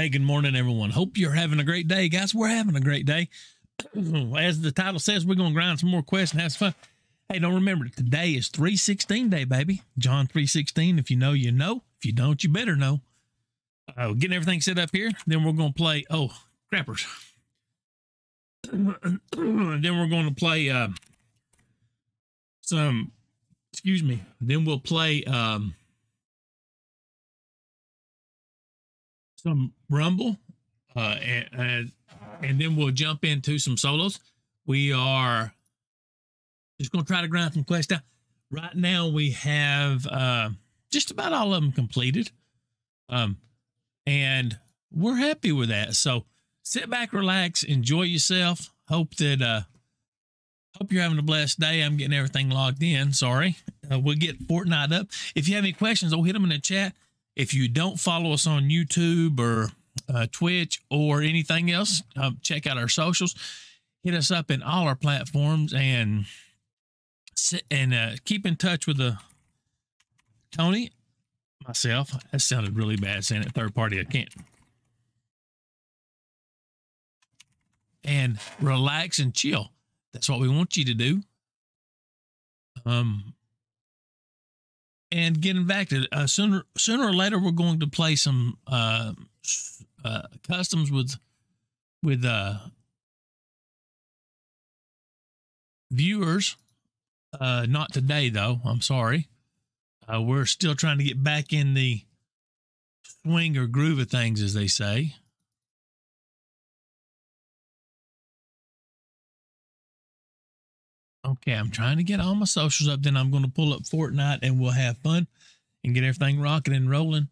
Hey, good morning, everyone. Hope you're having a great day, guys. We're having a great day. As the title says, we're going to grind some more quests and have some fun. Hey, don't remember, today is 3:16 day, baby. John 3:16. If you know, you know. If you don't, you better know. We're getting everything set up here. Then we're going to play. Oh, crappers. Then we're going to play some. Excuse me. Then we'll play some Rumble, and then we'll jump into some solos. We are just going to try to grind some quests down. Right now, we have just about all of them completed, and we're happy with that. So sit back, relax, enjoy yourself. Hope that hope you're having a blessed day. I'm getting everything logged in. Sorry, we'll get Fortnite up. If you have any questions, I'll hit them in the chat. If you don't follow us on YouTube or Twitch or anything else, check out our socials. Hit us up in all our platforms and keep in touch with Tony, myself. That sounded really bad saying it third party. I can't. And relax and chill. That's what we want you to do. And getting back to it, sooner or later, we're going to play some customs with viewers. Not today, though. I'm sorry. We're still trying to get back in the swing or groove of things, as they say. Okay, I'm trying to get all my socials up. Then I'm going to pull up Fortnite and we'll have fun and get everything rocking and rolling.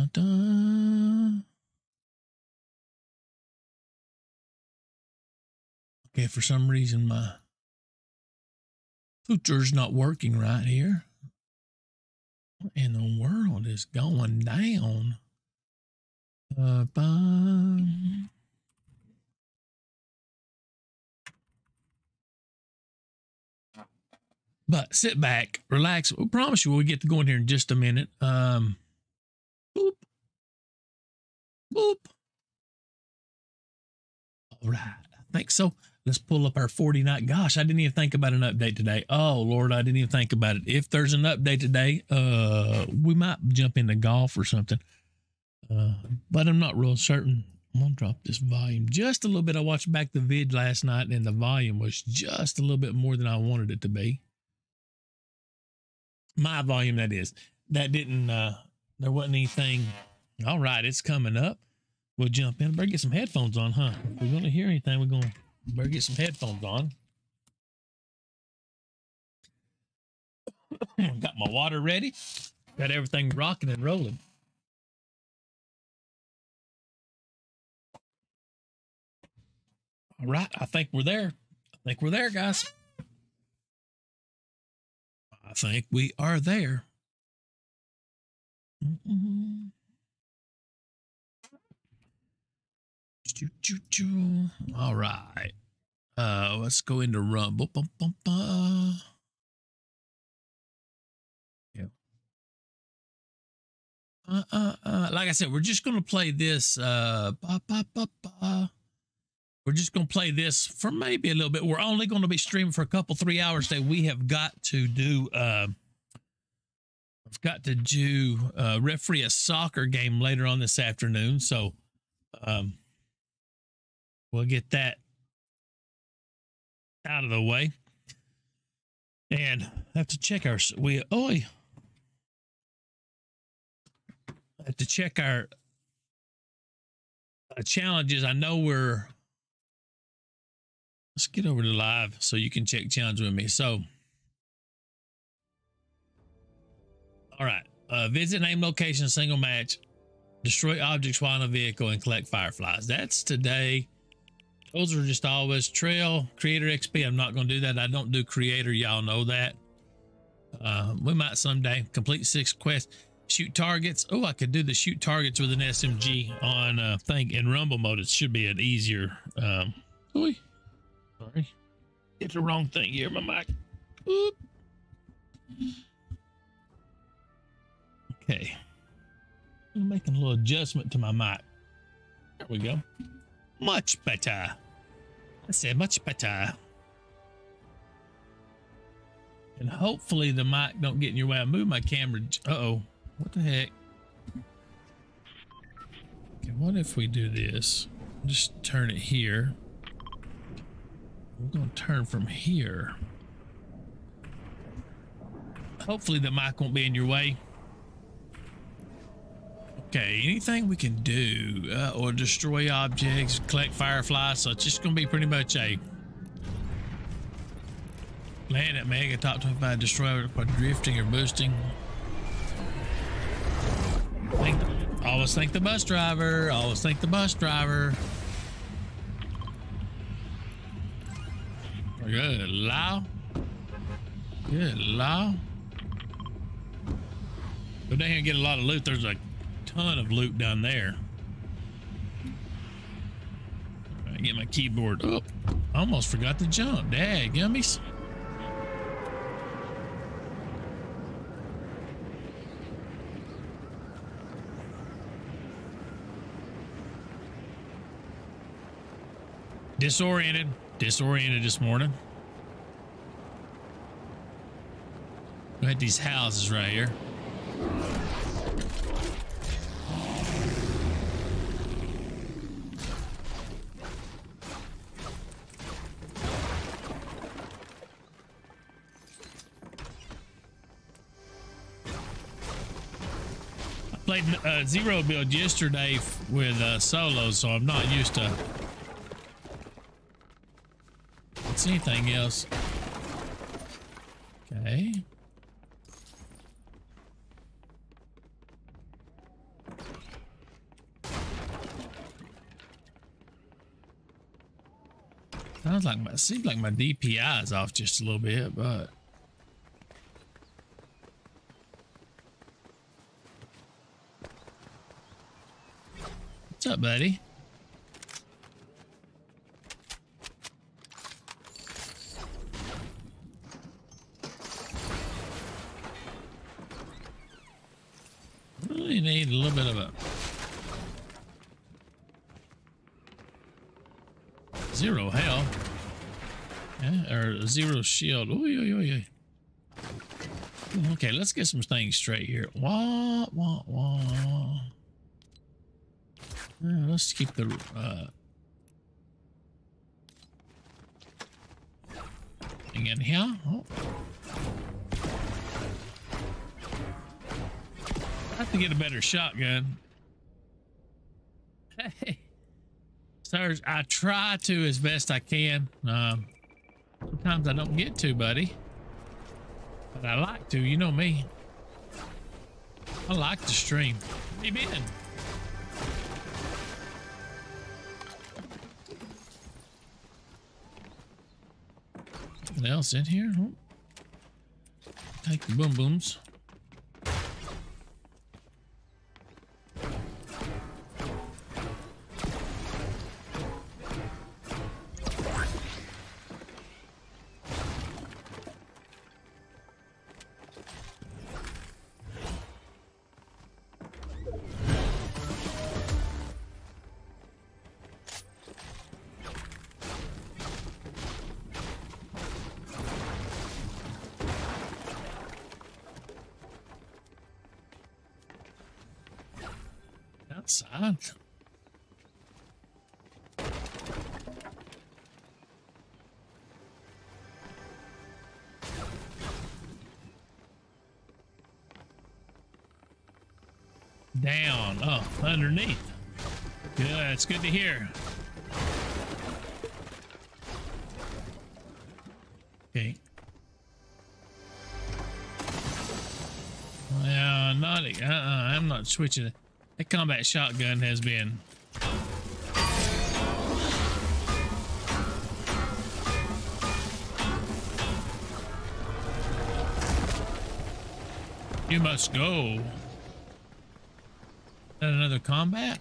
Okay, for some reason my footer's not working right here. What in the world is going down? But sit back, relax. We promise you we'll get to go in here in just a minute. Boop. Boop. All right. I think so. Let's pull up our 40 night. Gosh, I didn't even think about an update today. Oh, Lord, I didn't even think about it. If there's an update today, we might jump into golf or something. But I'm not real certain. I'm going to drop this volume just a little bit. I watched back the vid last night and the volume was just a little bit more than I wanted it to be. My volume, that is. That didn't, there wasn't anything. All right, it's coming up. We'll jump in. Better get some headphones on, huh? If we're going to hear anything, we're going to better get some headphones on. Got my water ready. Got everything rocking and rolling. All right, I think we're there. I think we're there, guys. I think we are there. All right. Let's go into Rumble. Yeah. Like I said, we're just going to play this. We're just going to play this for maybe a little bit. We're only going to be streaming for a couple, 3 hours today. We have got to do, I've got to do, referee a soccer game later on this afternoon. So, we'll get that out of the way. And I have to check our, I have to check our challenges. I know let's get over to live so you can check challenge with me. So, all right. Visit name location, single match, destroy objects while in a vehicle, and collect fireflies. That's today. Those are just always trail creator XP. I'm not going to do that. I don't do creator. Y'all know that. We might someday complete 6 quests. Shoot targets. Oh, I could do the shoot targets with an SMG on thing in Rumble mode. It should be an easier. Sorry, hit the wrong thing here. My mic. Oop. Okay, I'm making a little adjustment to my mic. There we go. Much better. I said much better. And hopefully the mic don't get in your way. I moved my camera. Uh-oh. What the heck? Okay, what if we do this? Just turn it here. We're going to turn from here. Hopefully the mic won't be in your way. Okay, anything we can do or destroy objects, collect fireflies. So it's just going to be pretty much a planet mega top 25 destroy by drifting or boosting. Always think the bus driver. Always think the bus driver. Good law. Good law. Go down here and get a lot of loot. There's a ton of loot down there. All right, get my keyboard up. Almost forgot to jump. Dad, gummies. Disoriented this morning. We had these houses right here. I played Zero build yesterday with solo, so I'm not used to anything else. Okay. Seems like my DPI is off just a little bit, but what's up, buddy? Really need a little bit of a zero health. Yeah, or zero shield. Ooh. Okay, let's get some things straight here. Wah. Let's keep the thing in here. Oh. I have to get a better shotgun. Hey, sirs, I try to as best I can. Sometimes I don't get to, buddy. But I like to, you know me. I like to stream. Where you been? Something else in here? Oh. Take the boom booms. Outside. Down. Oh, underneath. Good. It's good to hear. Okay. Well, not. I'm not switching it. That combat shotgun has been you must go. Is that another combat?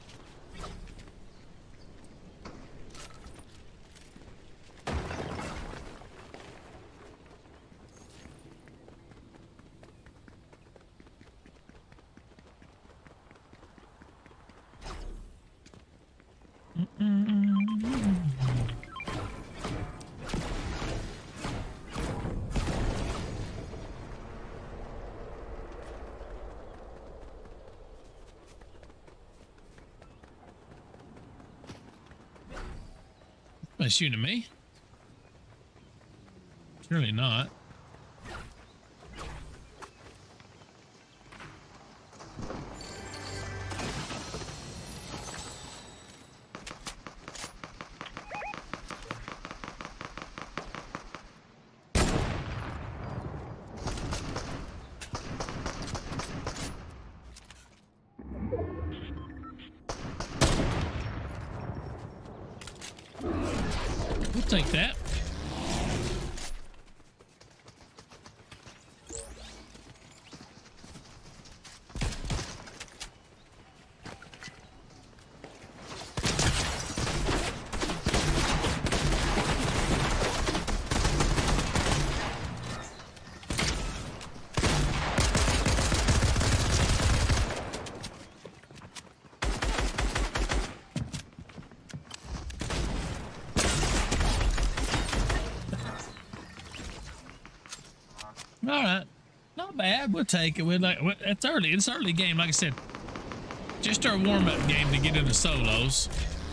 Somebody shooting at me? Surely not. We'll take that. All right, not bad. We'll take it. It's early. It's early game. Like I said, just our warm-up game to get into solos.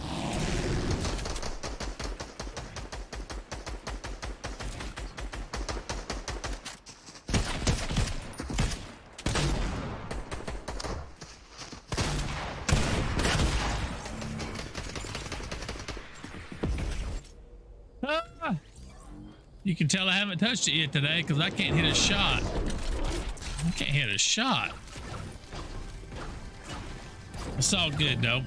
You can tell I haven't touched it yet today because I can't hit a shot. I can't hit a shot. It's all good though.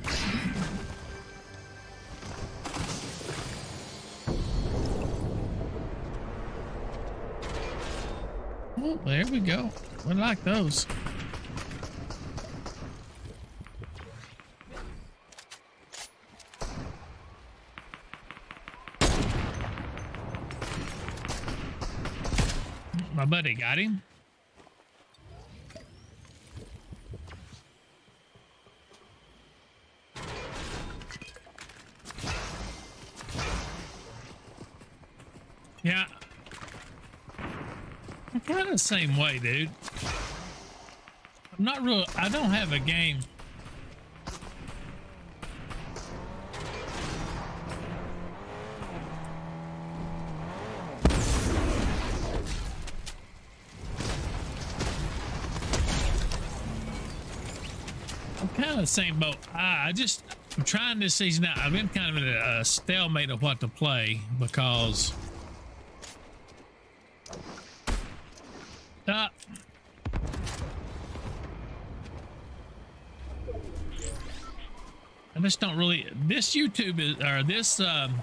Oh, there we go. I like those. My buddy got him. Yeah. I'm kind of the same way, dude. I'm not real. I don't have a game. Kind of the same boat. I'm trying this season out. I've been kind of in a stalemate of what to play because I just don't really. This YouTube is or this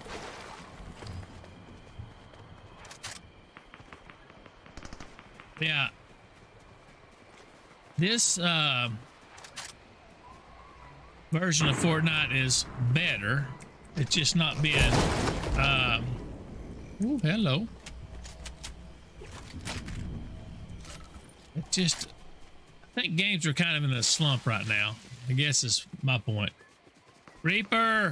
yeah, this version of Fortnite is better. It's just not being oh, hello. It just, I think games are kind of in a slump right now, I guess is my point. Reaper,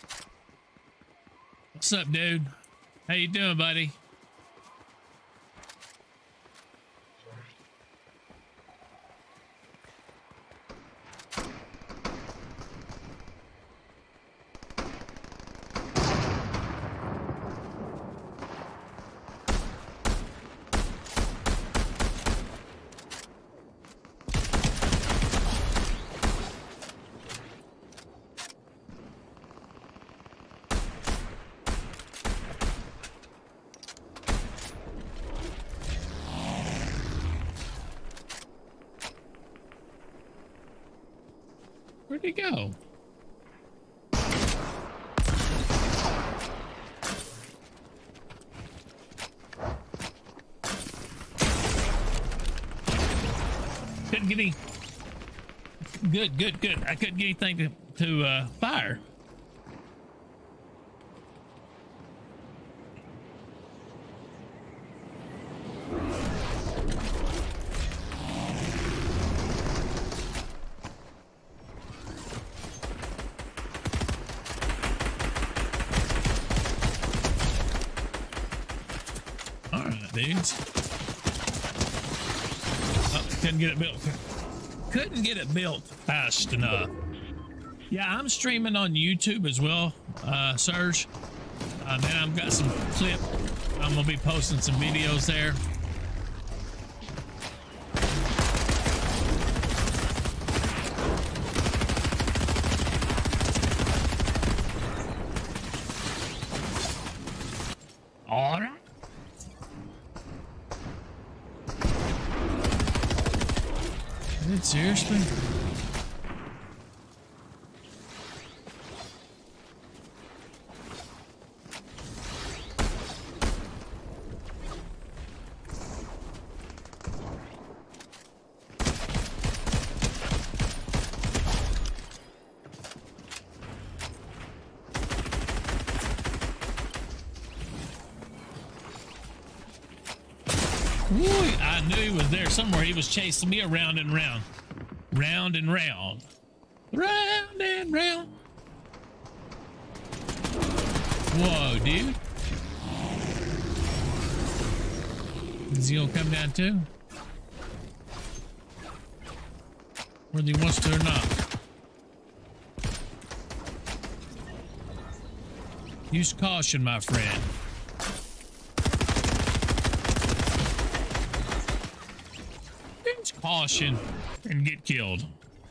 what's up, dude? How you doing, buddy? Where'd he go? Couldn't get any. Good. I couldn't get anything to fire. Dudes. Oh, couldn't get it built. Couldn't get it built fast enough. Yeah, I'm streaming on YouTube as well, Serge. Then I've got some clip. I'm gonna be posting some videos there. All right. Is it seriously? I knew he was there somewhere. He was chasing me around and round. Round and round. Round and round. Whoa, dude. Is he gonna come down too? Whether he wants to or not. Use caution, my friend. Use caution and get killed.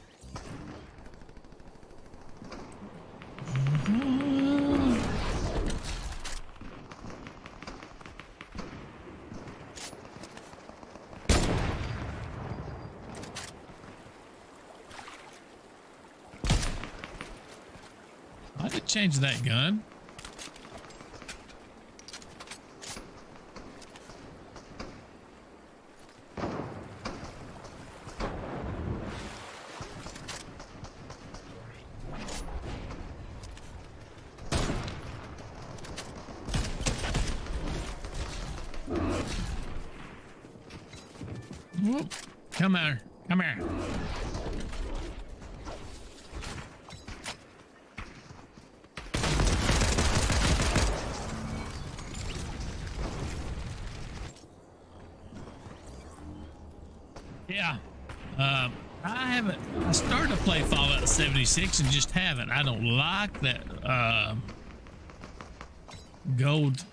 I did change that gun. Whoop. Come here. Come here. Yeah. I started to play Fallout 76 and just haven't. I don't like that gold.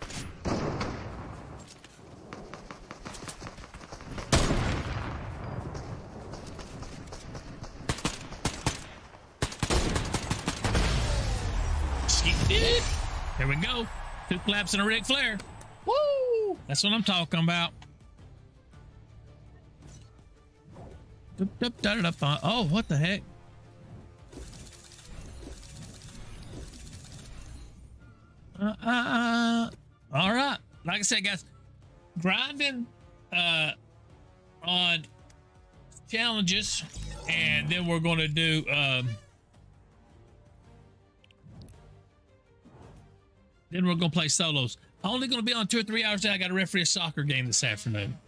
There we go. 2 claps and a Ric Flair. Woo! That's what I'm talking about. Oh, what the heck? All right. Like I said, guys, grinding on challenges, and then we're going to do then we're going to play solos. Only going to be on 2 or 3 hours. I got to referee a soccer game this afternoon.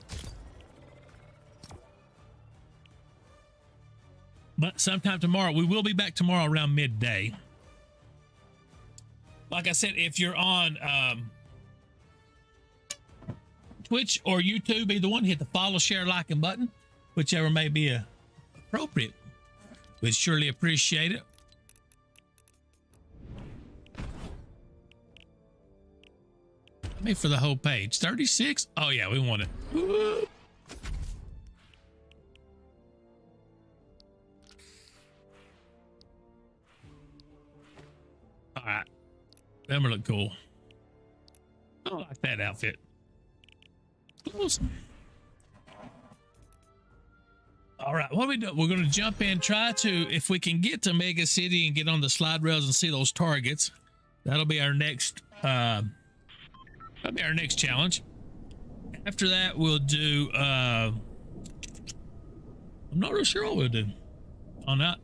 But sometime tomorrow, we will be back tomorrow around midday. Like I said, if you're on Twitch or YouTube, either one, hit the follow, share, like, and button, whichever may be appropriate. We'd surely appreciate it. Me for the whole page. 36? Oh, yeah, we want it. Woo. All right. Them look cool. I like that outfit. Awesome. All right, what do we do? We're going to jump in, try to, if we can get to Mega City and get on the slide rails and see those targets. That'll be our next challenge. After that, we'll do I'm not real sure what we'll do on that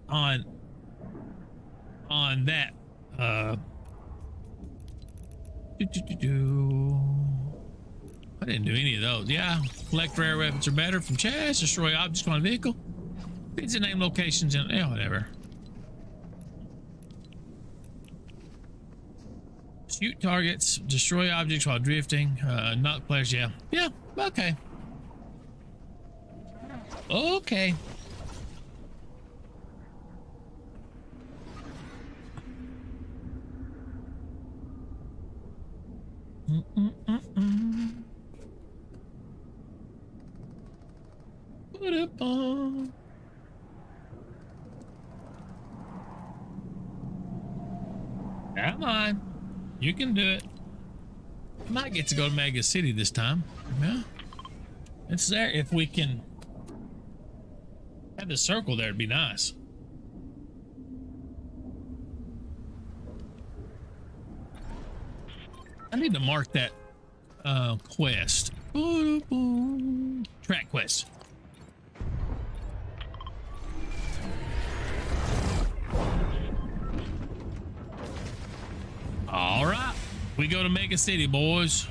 I didn't do any of those. Yeah, collect rare weapons or better from chests, destroy objects on a vehicle, visit name locations, and yeah, whatever. Shoot targets, destroy objects while drifting, knock players. Yeah, okay. Ba-da-bum. Come on. You can do it. I might get to go to Mega City this time. Yeah. It's there. If we can have the circle there, it'd be nice. I need to mark that quest. Track quest. All right, we go to Mega City, boys.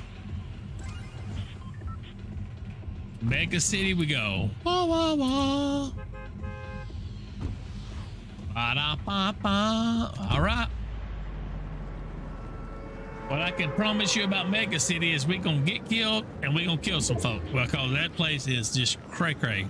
Mega City we go. Wah, wah, wah. Ba-da-ba-ba. All right. What I can promise you about Mega City is we gonna get killed and we gonna kill some folk, because that place is just cray cray.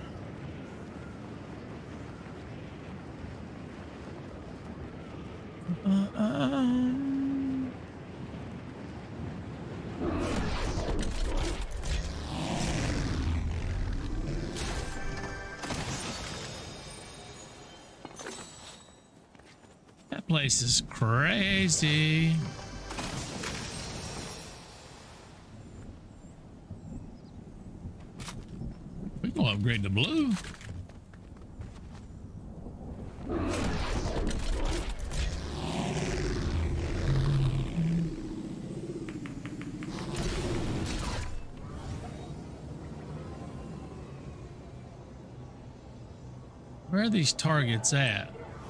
That place is crazy. We gonna upgrade the blue. Where are these targets at?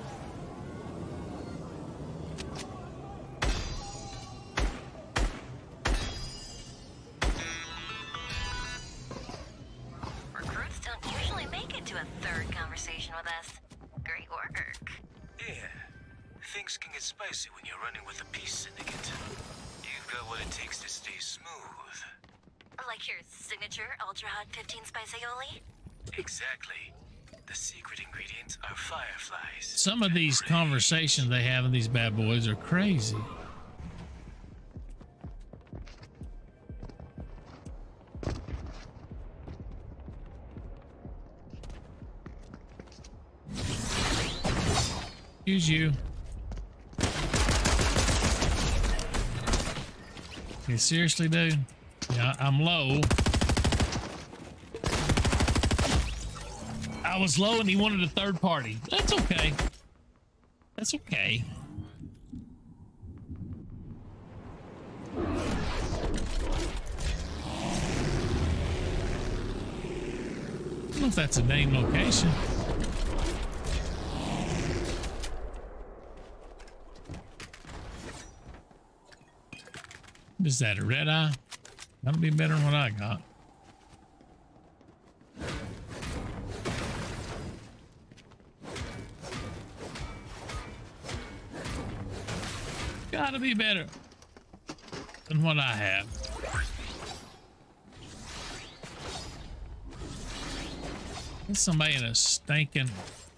Recruits don't usually make it to a third conversation with us. Great work. Yeah, things can get spicy when you're running with a peace syndicate. You've got what it takes to stay smooth. Like your signature ultra hot 15 spice aioli? Exactly. The secret ingredients are fireflies. Some of these conversations they have in these bad boys are crazy. Use you. You seriously, dude? Yeah, I'm low. I was low and he wanted a third party. That's okay. That's okay. I don't know if that's a name location. What is that, a red eye? That'll be better than what I got. Gotta be better than what I have. There's somebody in a stinking...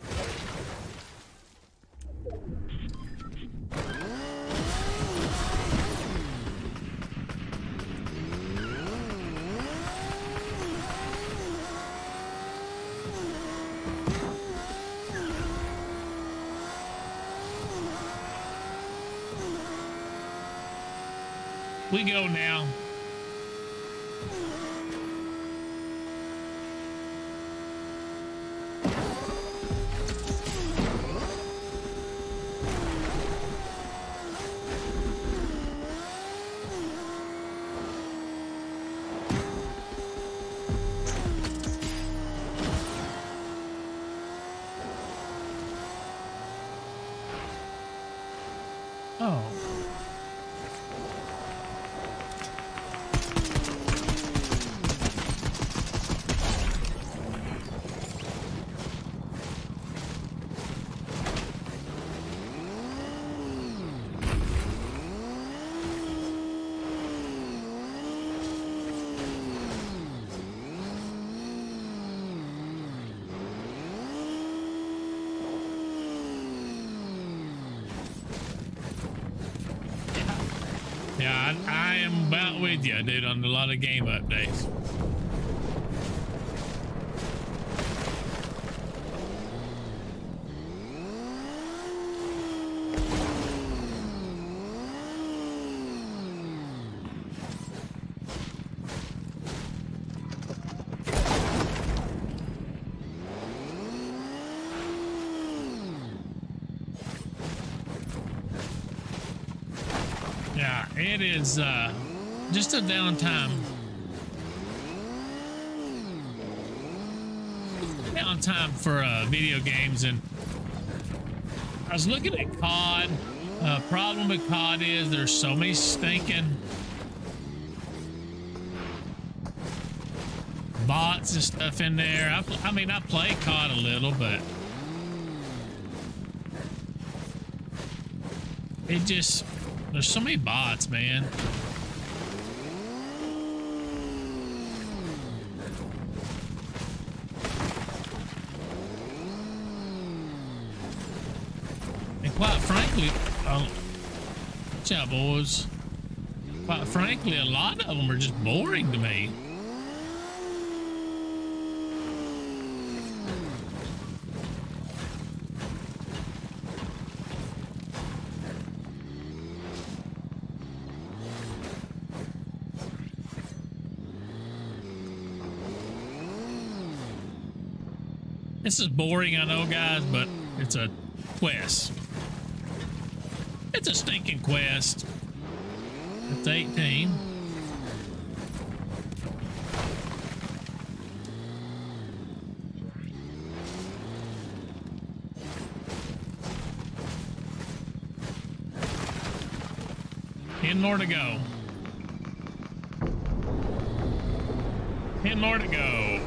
We go now. Oh. Yeah, I am about with you, dude, on a lot of game updates. It is just a downtime. Downtime for video games, and I was looking at COD. Problem with COD is there's so many stinking bots and stuff in there. I mean, I play COD a little, but it just, there's so many bots, man. And quite frankly, watch out, boys. Quite frankly, a lot of them are just boring to me. This is boring, I know, guys, but it's a quest. It's a stinking quest. It's 18. Ten more to go. 10 more to go.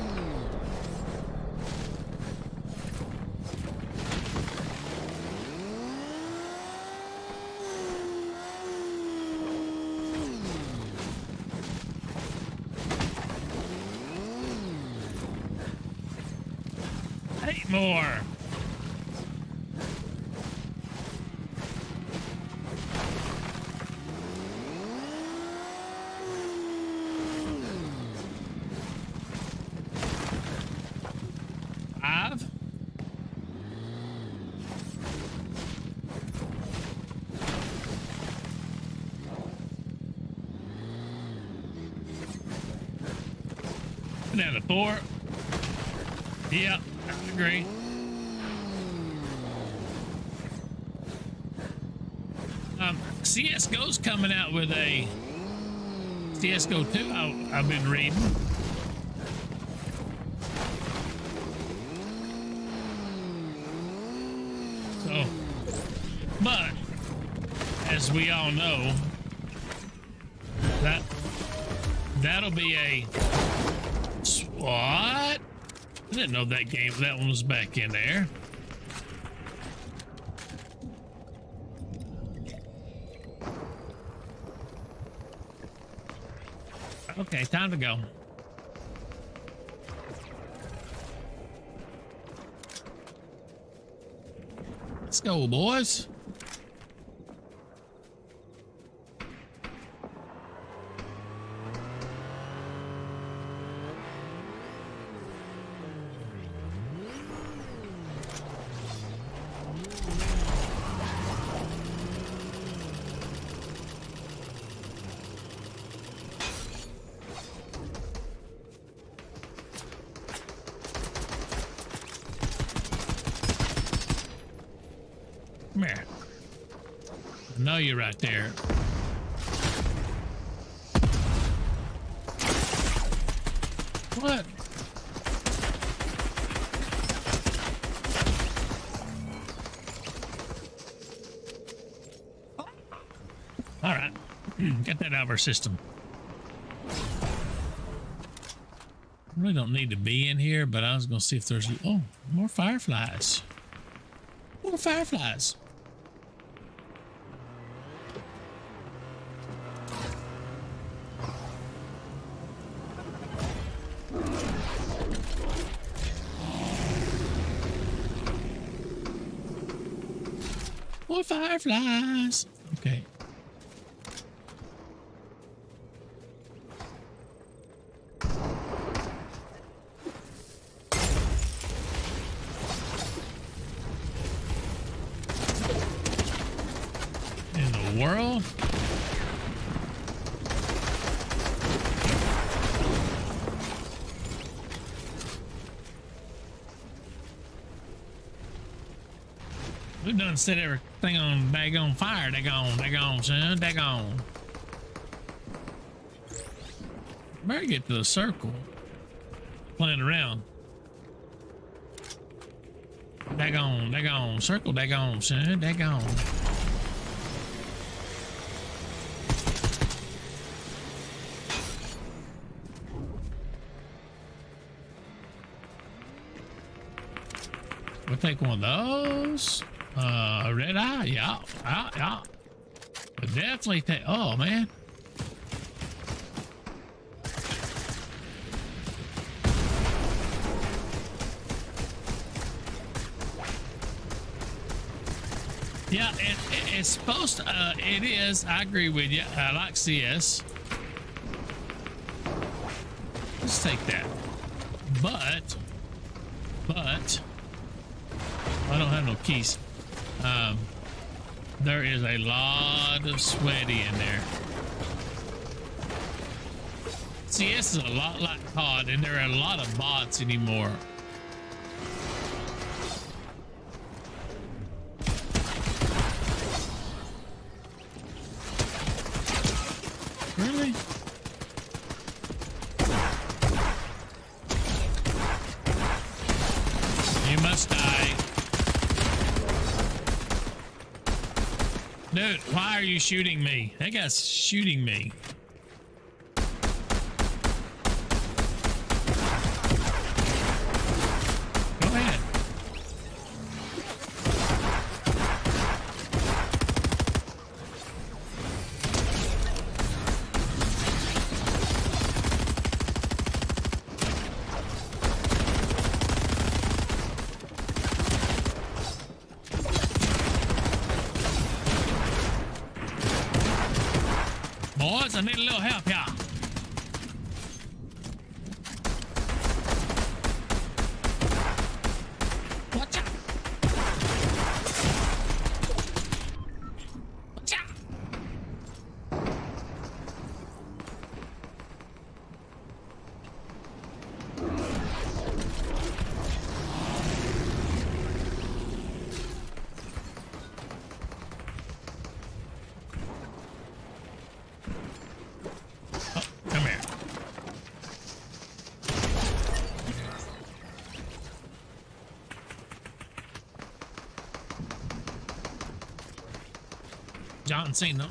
More. Five. Down to 4. Yep. I agree. CSGO's coming out with a CSGO 2 I've been reading. So, but as we all know, that'll be a what? I didn't know that one was back in there. Okay, time to go. Let's go, boys. Come here. I know you're right there. What? All right. Get that out of our system. Really don't need to be in here, but I was going to see if there's... Oh, more fireflies. More fireflies. More fireflies. Okay. In the world? We done set everything on daggone fire. Daggone, son. Daggone. Better get to the circle. Playing around. Daggone. Circle, daggone, son. Daggone. We'll take one of those. Red eye, yeah. But definitely take. Oh man. Yeah, it's supposed to. It is. I agree with you. I like CS. Let's take that. But. I don't have no keys. There is a lot of sweaty in there. CS is a lot like COD, and there are a lot of bots anymore. Really? You must die. Dude, why are you shooting me? That guy's shooting me. Go ahead. Boys, I need a little help here. Watch out. Watch out. Come here. John Cena.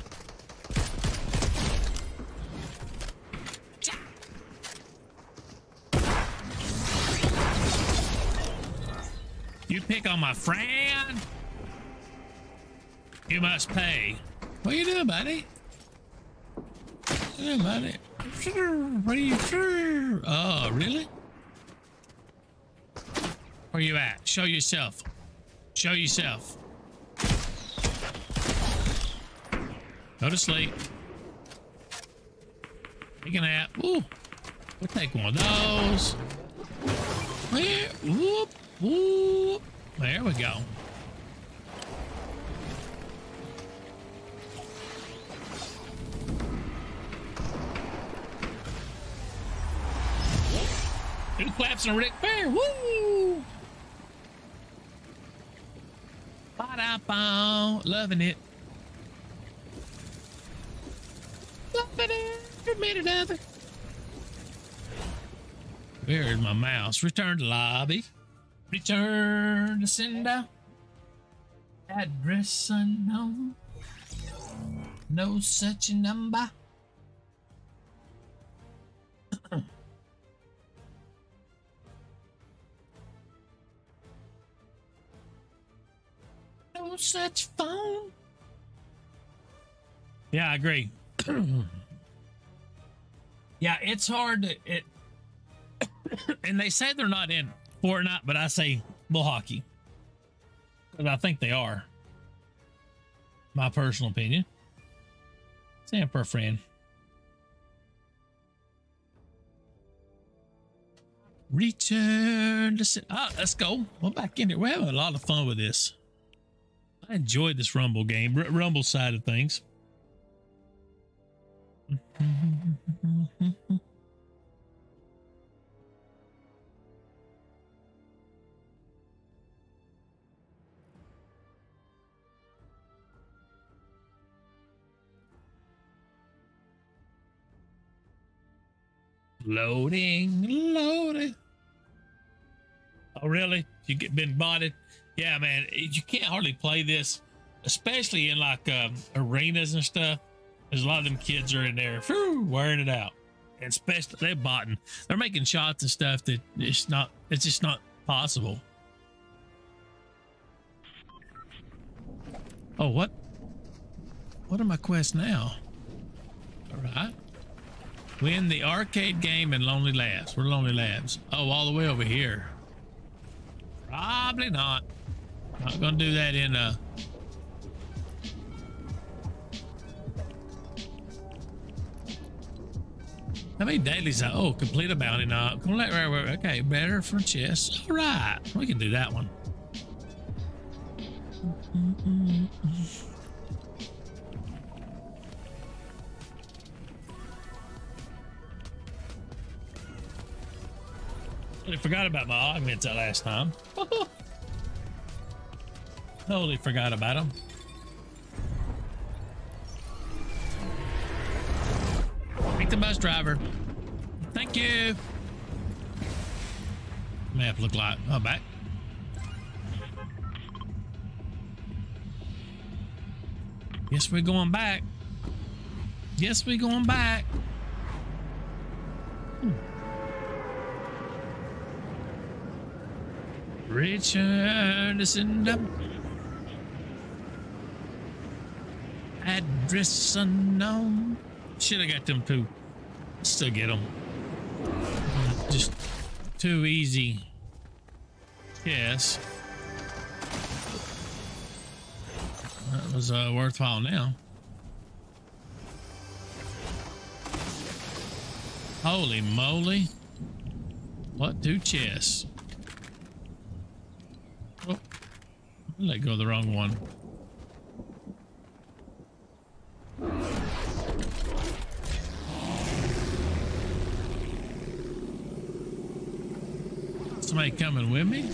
You pick on my friend, you must pay. What you doing, buddy? Yeah, buddy. What are you? Oh, really? Where you at? Show yourself. Show yourself. Go to sleep. Take a nap. Ooh. We'll take one of those. Where? Whoop. Whoop. There we go. Who claps on Rick Fair? Woo! Ba-da-bow. Loving it. Loving it. Made another. Where's my mouse? Return to lobby. Return to sender. Address unknown. No such number. No such phone. Yeah, I agree. Yeah, it's hard to it. And they say they're not in Fortnite, but I say bull hockey because I think they are. My personal opinion. Sam for a friend. Return to sit. Ah, let's go. We're back in here. We're having a lot of fun with this. I enjoyed this Rumble game, Rumble side of things. Loading, loading. Oh, really? You been botted? Yeah, man. You can't hardly play this, especially in like arenas and stuff. There's a lot of them kids are in there wearing it out, and especially they're botting. They're making shots and stuff that it's just not possible. Oh, what are my quests now? All right. Win the arcade game in Lonely Labs. We're Lonely Labs. Oh, all the way over here. Probably not. Not gonna do that in how many dailies? Oh, complete a bounty knob. Okay, better for chests. All right, we can do that one. I forgot about my augments that last time. Totally forgot about them. Meet the bus driver. Thank you. Map look like. Oh, back. Guess we're going back. Guess we're going back. Return to sender. Address unknown. Should have got them too. Still get them. Just too easy. Yes. That was worthwhile now. Holy moly. What two chests? Oh, let go of the wrong one. Somebody coming with me?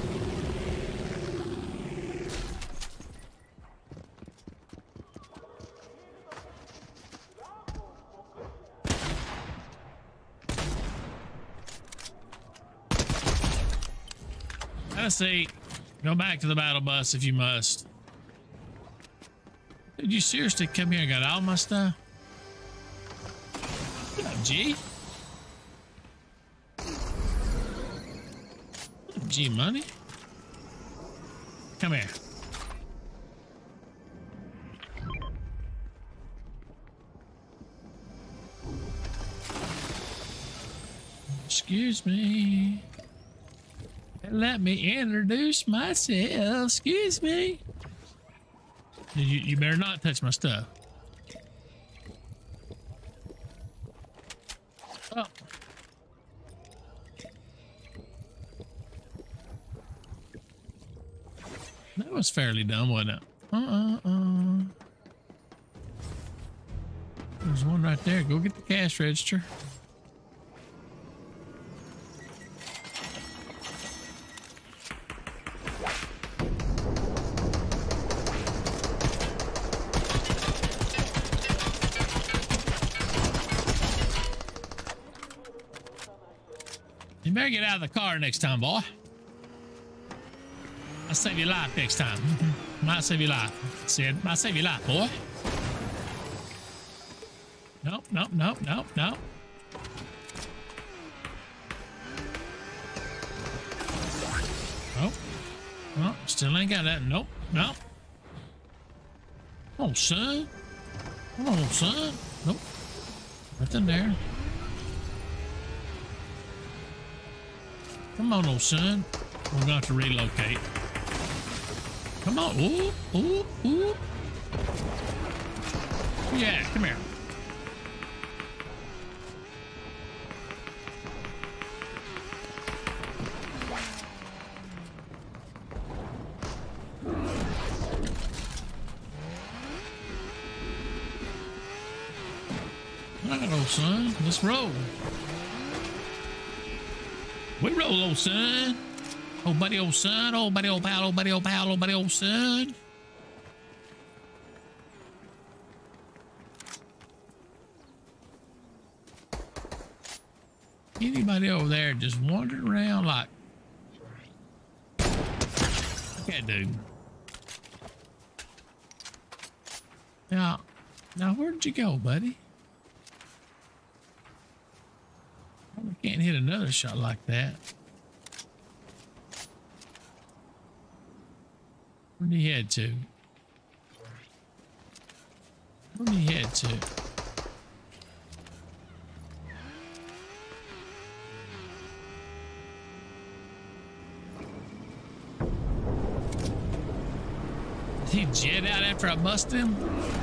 Let's see. Go back to the battle bus if you must. Did you seriously come here and got all my stuff? What up, G? What up, G money? Come here. Excuse me. Let me introduce myself. Excuse me. You better not touch my stuff. Oh. That was fairly dumb, wasn't it? There's one right there. Go get the cash register. You better get out of the car next time, boy. I'll save your life next time. Might save your life. Said, might save your life, boy. Nope, nope, nope, nope, nope. Nope. Well, still ain't got that. Nope, nope. Oh, son. Oh, son. Nope. Nothing there. Come on, old son. We're going to have to relocate. Come on. Ooh, ooh, ooh. Yeah, come here. All right, old son. Let's roll. We roll, old son. Oh, buddy, old son. Oh, buddy, old pal. Oh, buddy, old pal. Oh, buddy, old son. Anybody over there just wandering around like... Look at that dude. Now, where'd you go, buddy? I can't hit another shot like that. Where'd he head to? Where'd he head to? Did he jet out after I busted him?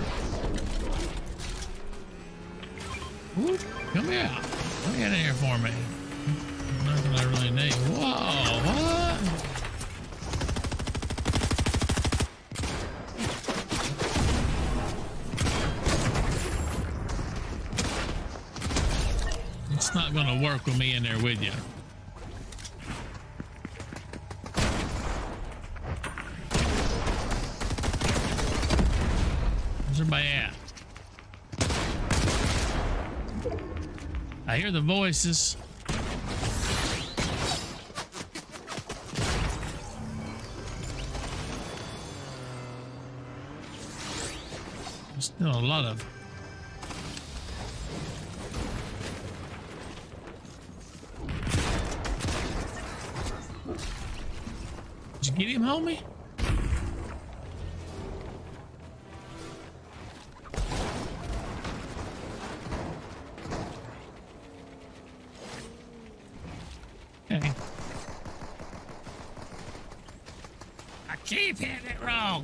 Ooh, come here. What you got in here for me? Nothing I really need. Whoa, what? It's not gonna work with me in there with you. Where's everybody at? I hear the voices. There's still a lot of... Did you get him, homie? Okay. I keep hitting it wrong.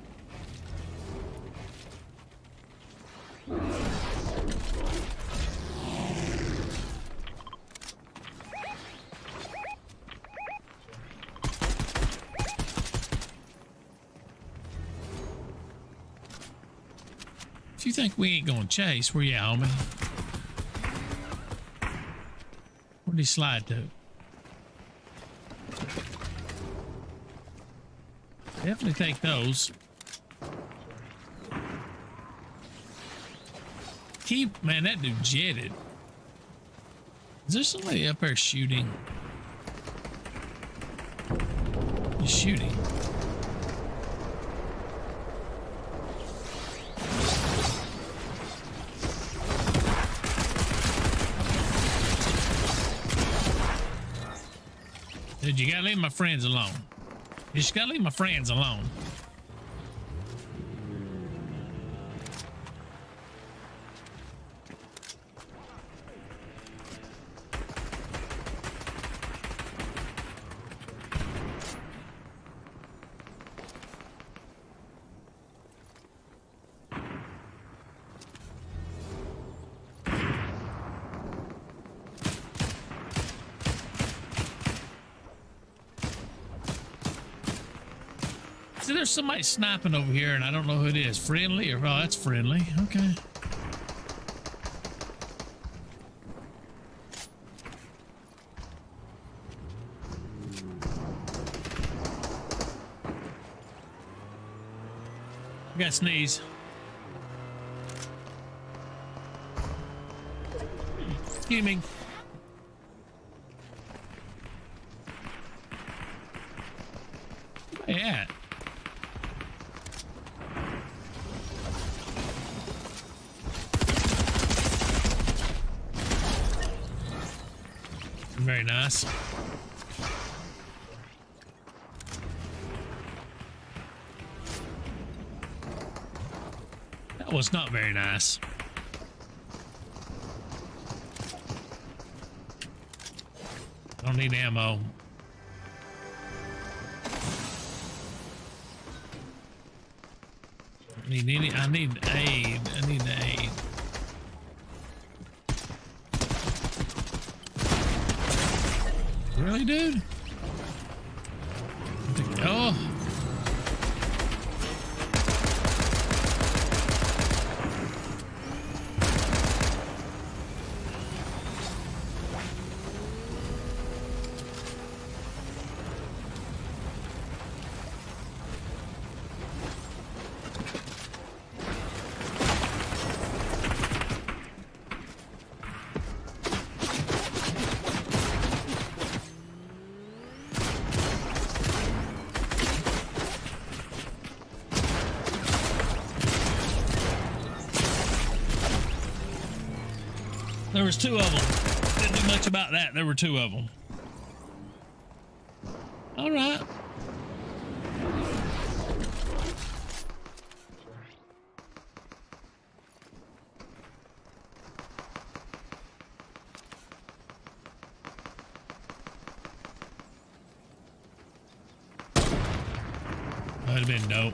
If you think we ain't gonna chase, where you at, homie? Where'd he slide to? Definitely take those. Man, that dude jetted. Is there somebody up there shooting? He's shooting. Dude, you gotta leave my friends alone. You just gotta leave my friends alone. See, there's somebody sniping over here, and I don't know who it is. Friendly or... Oh, that's friendly. Okay. I got sneeze. Excuse me. Where you at? Very nice. That was not very nice. Don't need ammo. I need aid. I need the aid. Really, dude? Oh. There was two of them. Didn't do much about that. There were two of them. All right. That'd have been dope.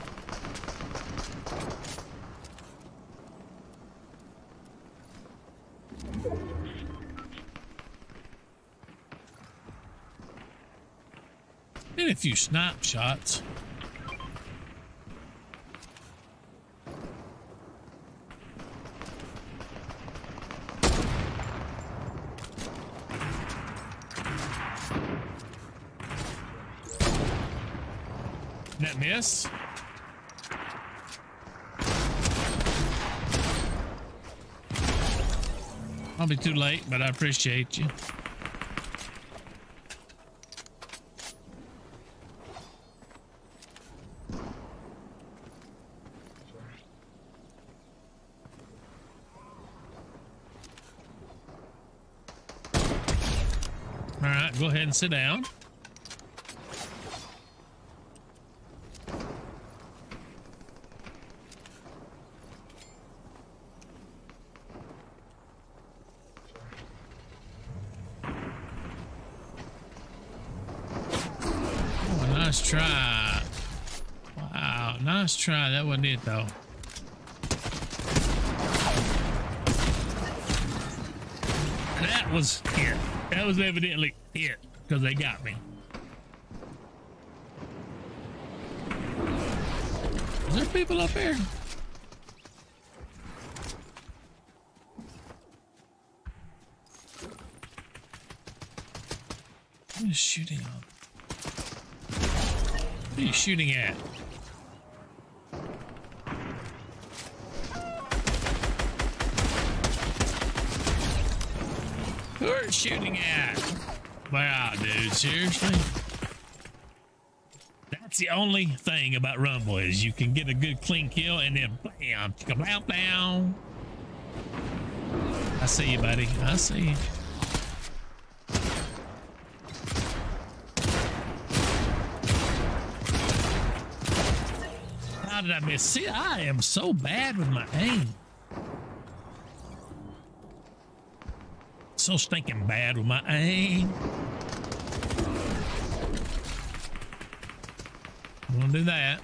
Did a few snipe shots. Did that miss? I'll be too late, but I appreciate you. All right, go ahead and sit down. Oh, nice try. Wow, nice try. That wasn't it, though. That was it. That was evidently it, because they got me. Is there people up here? What is shooting on? What are you shooting at? Who are you shooting at? Wow, dude, seriously? That's the only thing about Rumble is you can get a good clean kill and then bam, blam, blam. I see you, buddy. I see you. How did I miss? See, I am so bad with my aim. So stinking bad with my aim. I'm gonna do that.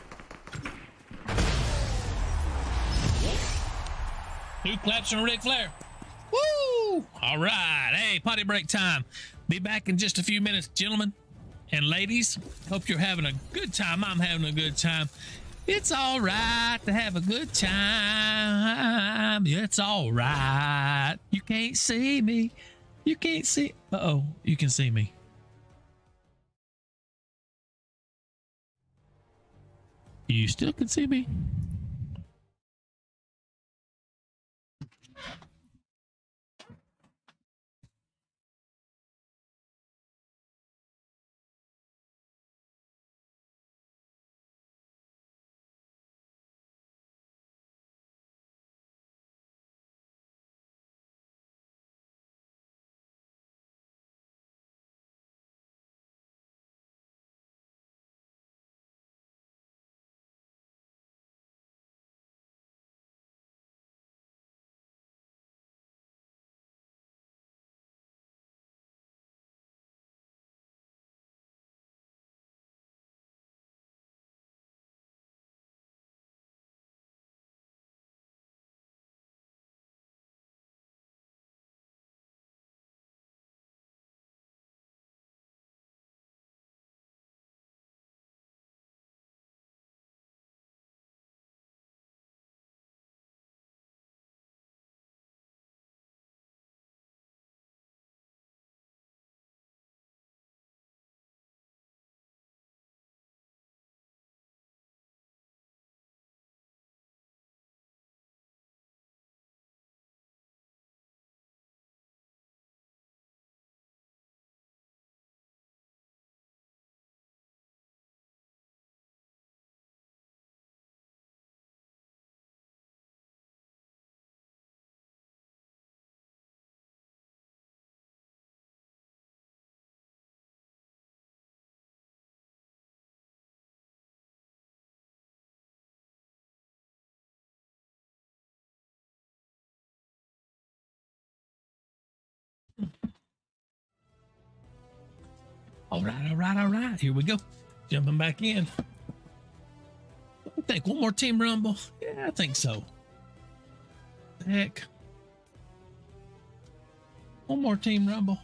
Who claps on Ric Flair? Woo! All right. Hey, potty break time. Be back in just a few minutes, gentlemen and ladies. Hope you're having a good time. I'm having a good time. It's all right to have a good time. It's all right. You can't see me. You can't see. Uh-oh, you can see me. You still can see me. All right, all right, all right. Here we go. Jumping back in. I think one more team rumble. Yeah, I think so. Heck. One more team rumble.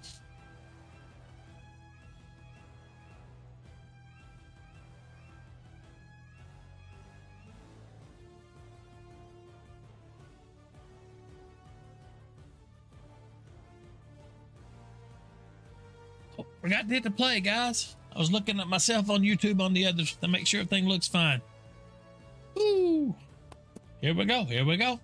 Oh, forgot to hit the play, guys. I was looking at myself on YouTube on the others to make sure everything looks fine. Ooh. Here we go. Here we go.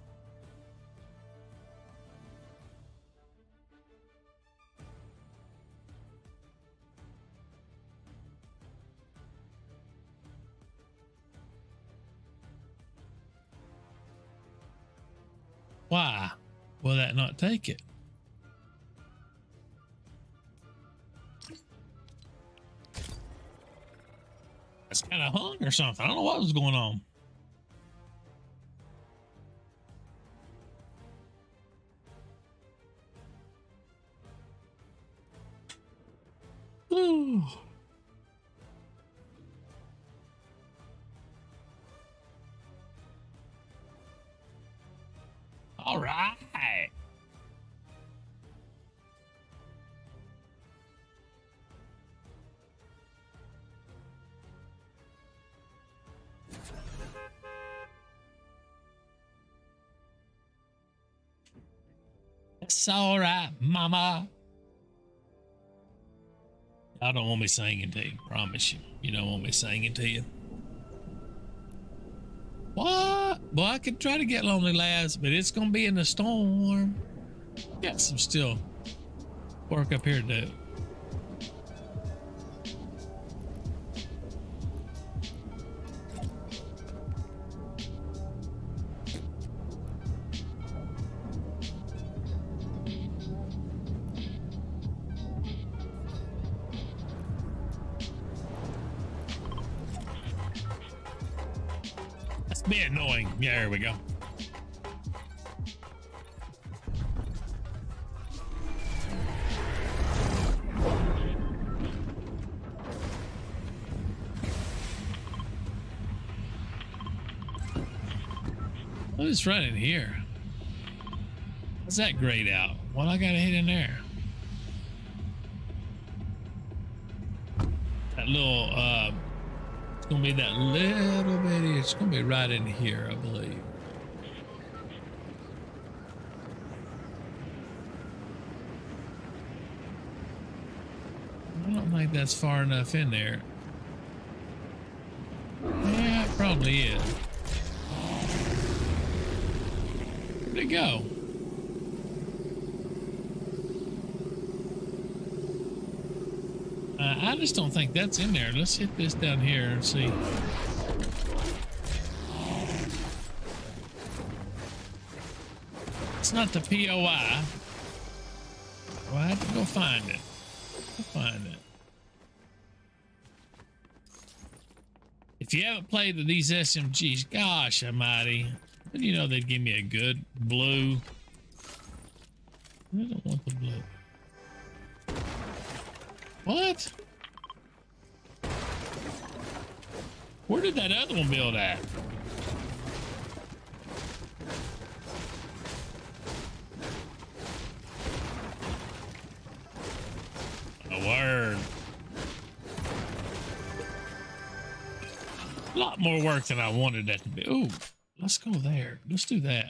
Why will that not take it? It's kind of hung or something. I don't know what was going on. Ooh. All right. It's all right, mama. I don't want me singing to you. Promise you. You don't want me singing to you. What? Well, I could try to get Lonely Lads, but it's going to be in the storm. Got some still work up here to do. Be annoying. Yeah, there we go. What is running here? What's that grayed out? What I gotta hit in there? That little it's gonna be that little bitty, it's gonna be right in here, I believe. I don't think that's far enough in there. Yeah, it probably is. Where'd it go? I just don't think that's in there. Let's hit this down here and see. It's not the POI. Well, I have to go find it. Go find it. If you haven't played with these SMGs, gosh almighty, then you know they'd give me a good blue. I don't want the blue. What? Where did that other one build at? A word. A lot more work than I wanted that to be. Ooh, let's go there. Let's do that.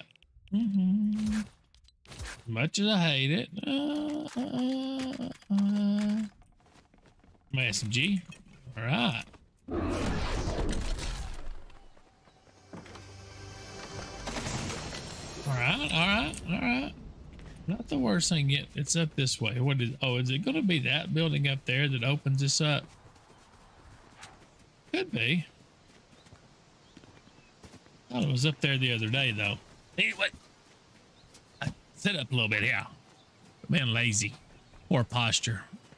Much as I hate it. SMG. All right. All right. Not the worst thing yet. It's up this way. What is? Oh, is it going to be that building up there that opens this up? Could be. I thought it was up there the other day, though. Anyway, I sit up a little bit here. Being lazy. Poor posture.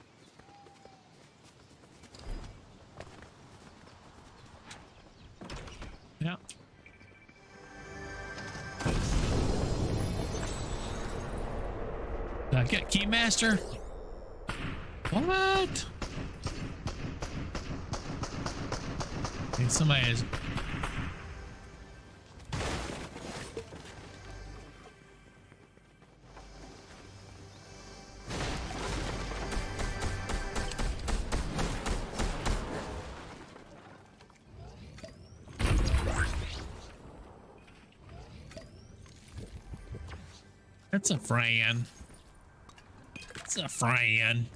Yeah. Did I get Keymaster? What? And somebody has. That's a friend. It's a friend.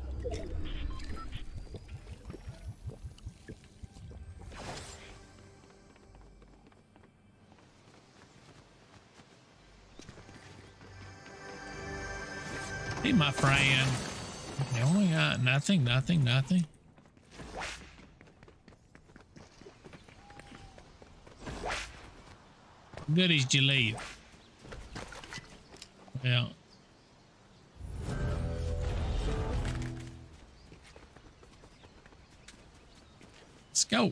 Hey, my friend. Oh my God, nothing. Goodies did you leave? Yeah. Let's go.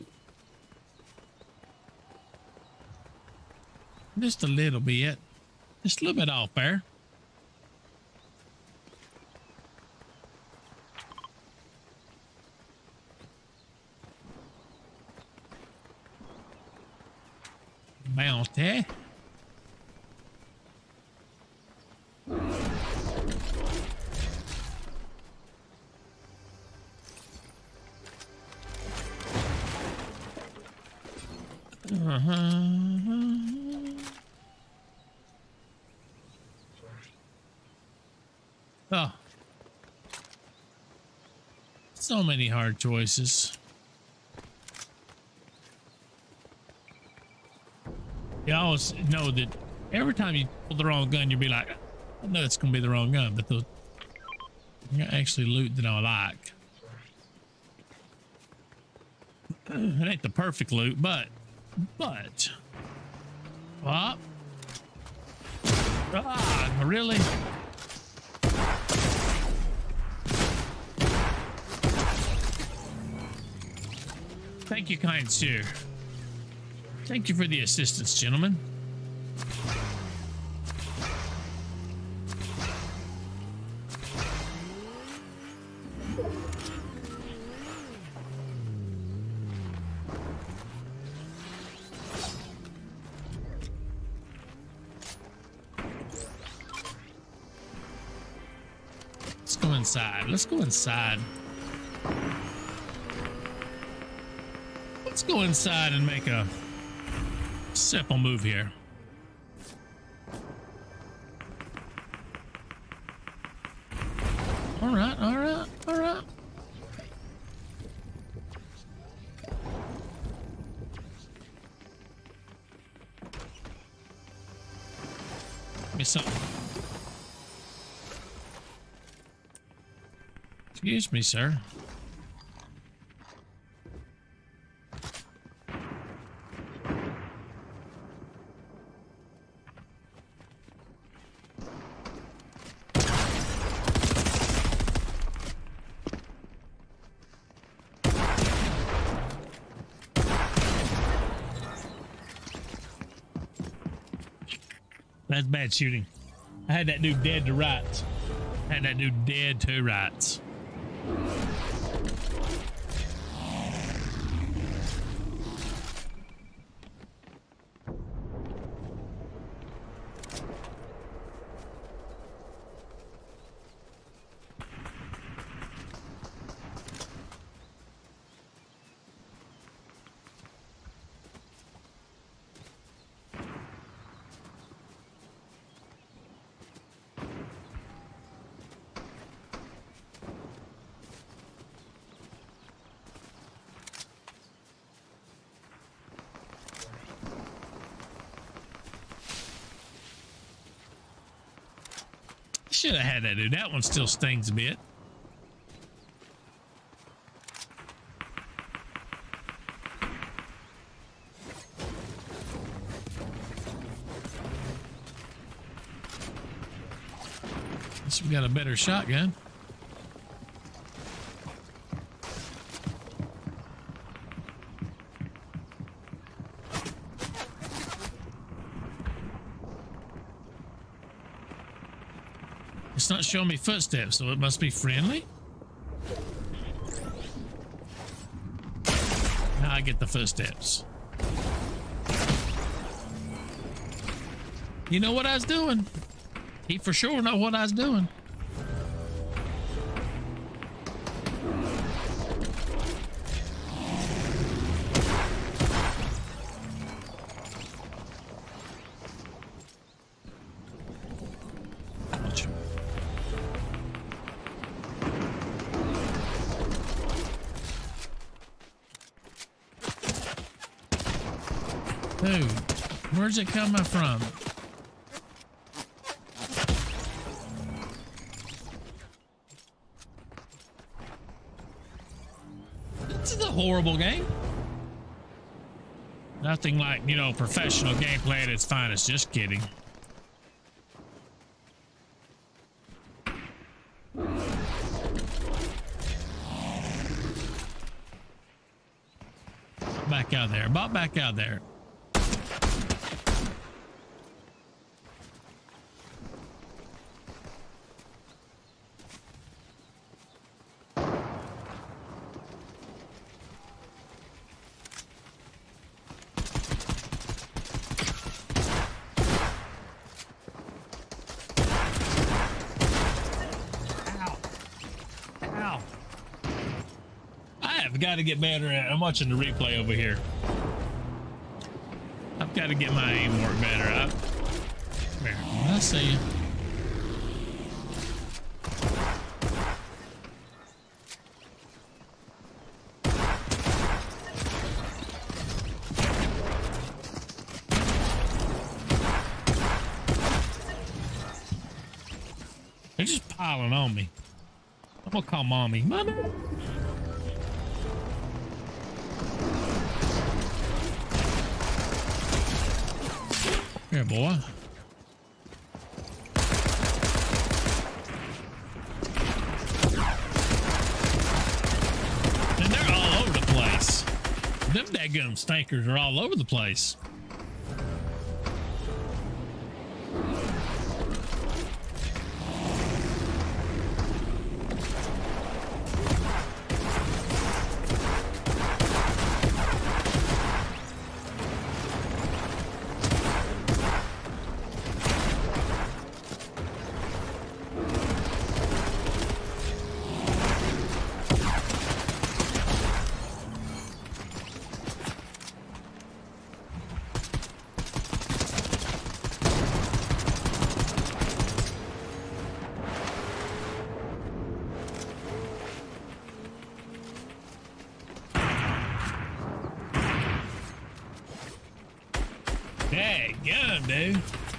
Just a little bit. Just a little bit off there. Bounty. Oh. So many hard choices. You always know that every time you pull the wrong gun, you'll be like, I know it's going to be the wrong gun, but those actually loot that I like. It ain't the perfect loot, but what? Ah, really? Thank you, kind sir. Thank you for the assistance, gentlemen. Let's go inside. Let's go inside. Let's go inside and make a simple move here. All right. Give me something. Excuse me, sir. That's bad shooting. I had that dude dead to rights. I had that dude dead to rights. Should have had that dude. That one still stings a bit. Guess we got a better shotgun. It's not showing me footsteps, so it must be friendly. Now I get the footsteps. You know what I was doing? He for sure know what I was doing. Dude, where's it coming from? This is a horrible game. Nothing like, you know, professional gameplay at its finest. Just kidding. Back out there. Bop back out there. Got to get better at. I'm watching the replay over here. I've got to get my aim work better. There, I see you. They're just piling on me. I'm gonna call mommy. Mommy. Here, boy. And they're all over the place. Them daggum stinkers are all over the place. Daggum, dude.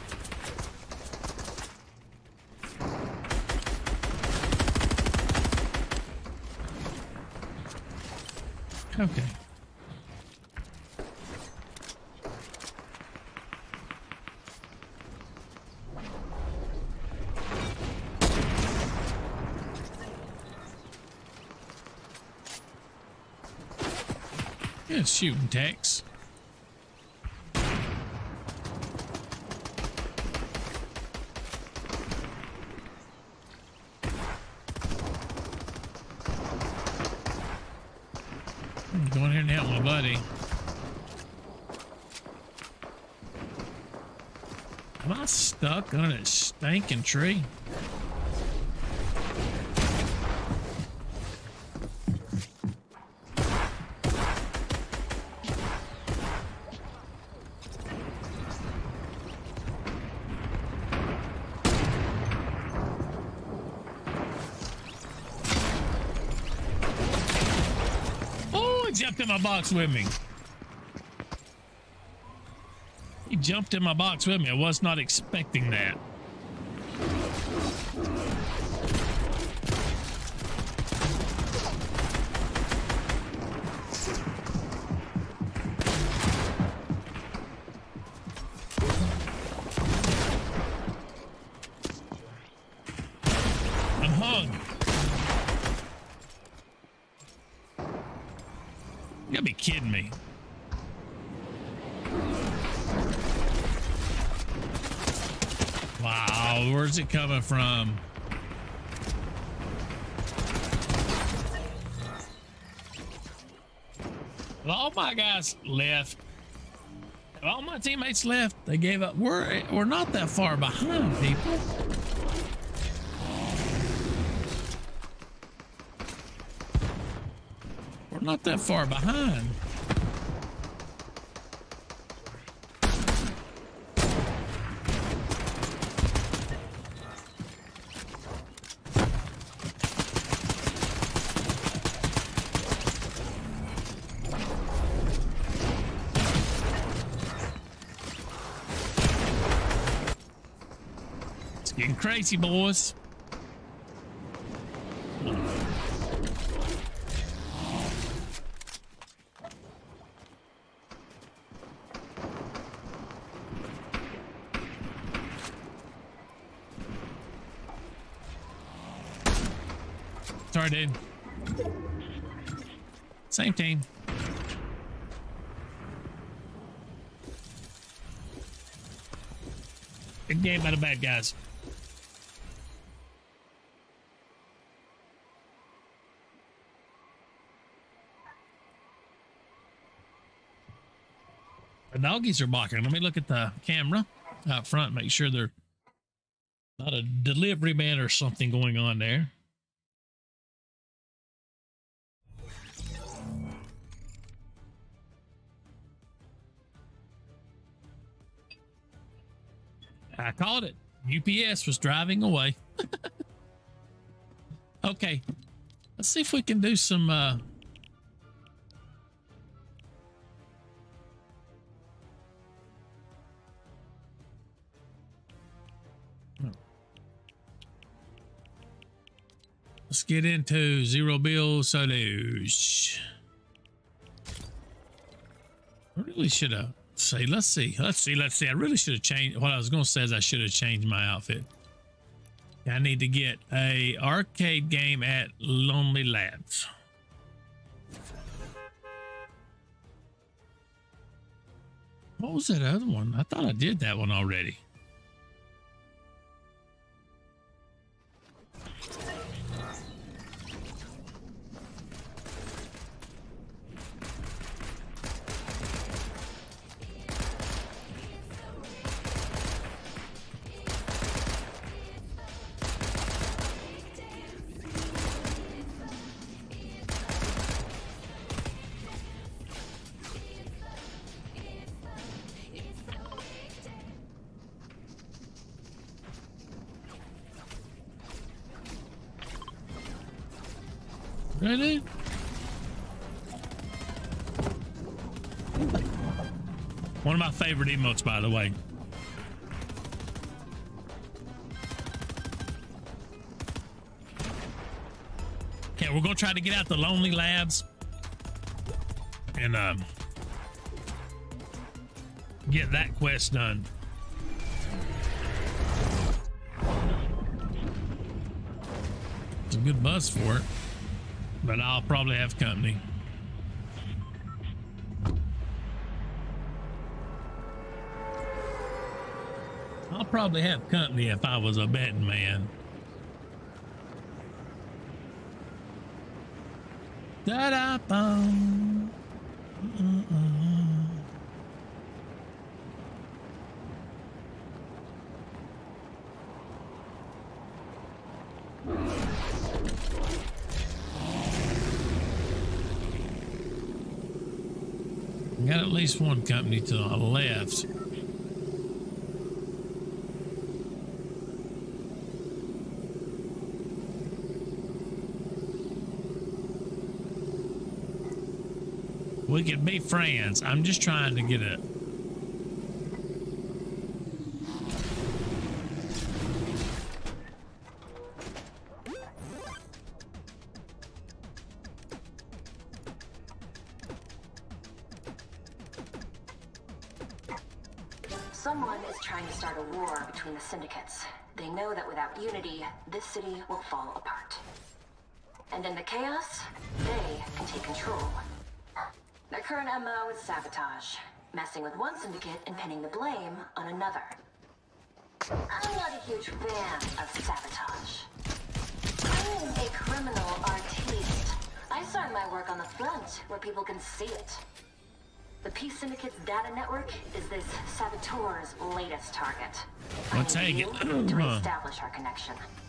Okay. Yeah, shooting techs. Go in here and help my buddy. Am I stuck on a stinking tree? Jumped in my box with me. He jumped in my box with me. I was not expecting that. I'm hung. You gotta be kidding me. Wow, where's it coming from? All my guys left. All my teammates left. They gave up. We're not that far behind, people. We're not that far behind. Getting crazy, boys. Sorry, dude. Same team. Good game by the bad guys. The doggies are barking. Let me look at the camera out front, make sure they're not a delivery man or something going on there. I called it. UPS was driving away. Okay. Let's see if we can do some let's get into Zero Bill Solos. I really should have say, let's see. I really should have changed. What I was going to say is I should have changed my outfit. I need to get a arcade game at Lonely Labs. What was that other one? I thought I did that one already. Really? One of my favorite emotes, by the way. Okay, we're gonna try to get out the Lonely Labs and get that quest done. It's a good buzz for it. But I'll probably have company. I'll probably have company if I was a betting man. Da-da-bum. Got at least one company to the left. We could be friends. I'm just trying to get it. Someone is trying to start a war between the syndicates. They know that without unity, this city will fall apart. And in the chaos, they can take control. Their current MO is sabotage, messing with one syndicate and pinning the blame on another. I'm not a huge fan of sabotage. I'm a criminal artiste, a I started my work on the front, where people can see it. The Peace Syndicate's data network is this saboteur's latest target. I'll I take need it. you to reestablish our connection.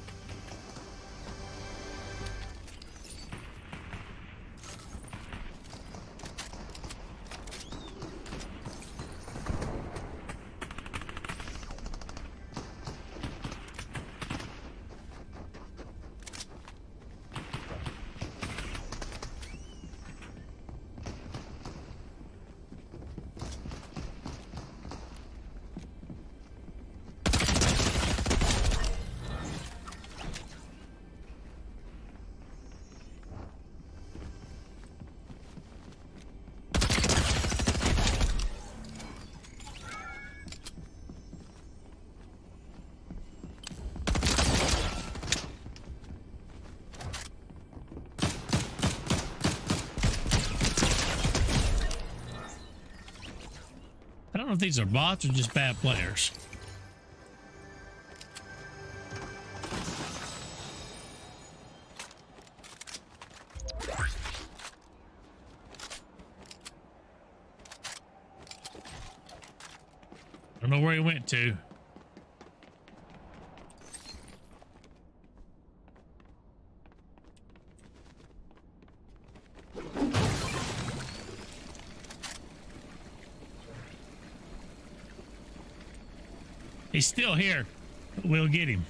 I don't know if these are bots or just bad players. I don't know where he went to. He's still here. We'll get him.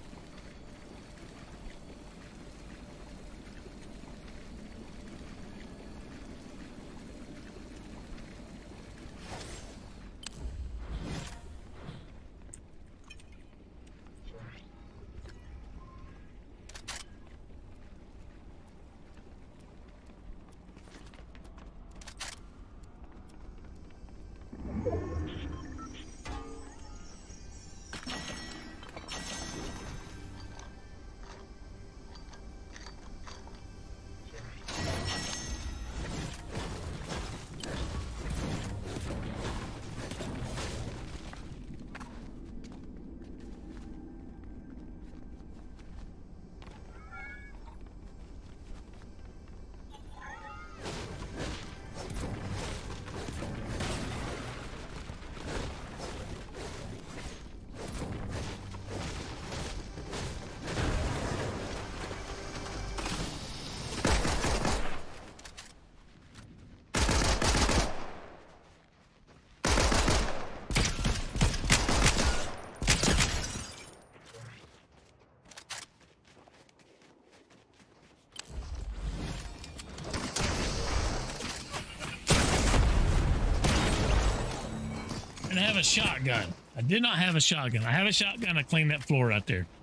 I have a shotgun. I did not have a shotgun. I have a shotgun to clean that floor out there.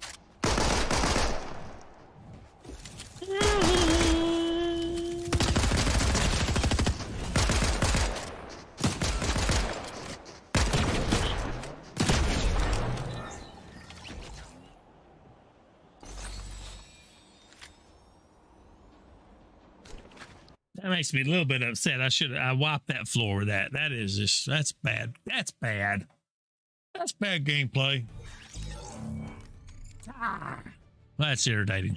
That makes me a little bit upset. I wiped that floor with that. That is just, that's bad. That's bad. That's bad gameplay. That's irritating.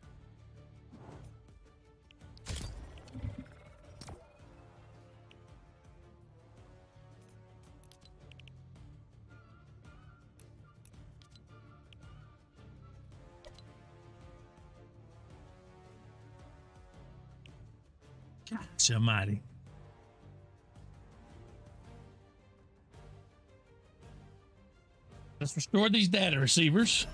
Almighty. Let's restore these data receivers.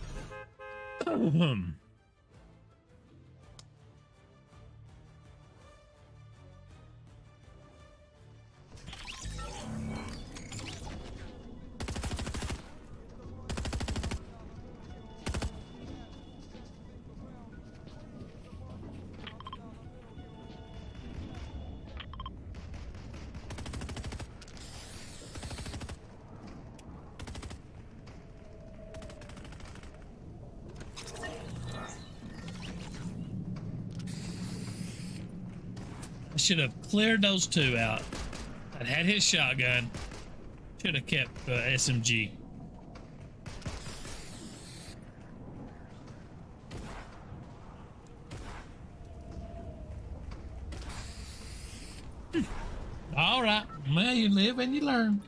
Should have cleared those two out. I'd had his shotgun. Should have kept SMG. All right. Well, you live and you learn.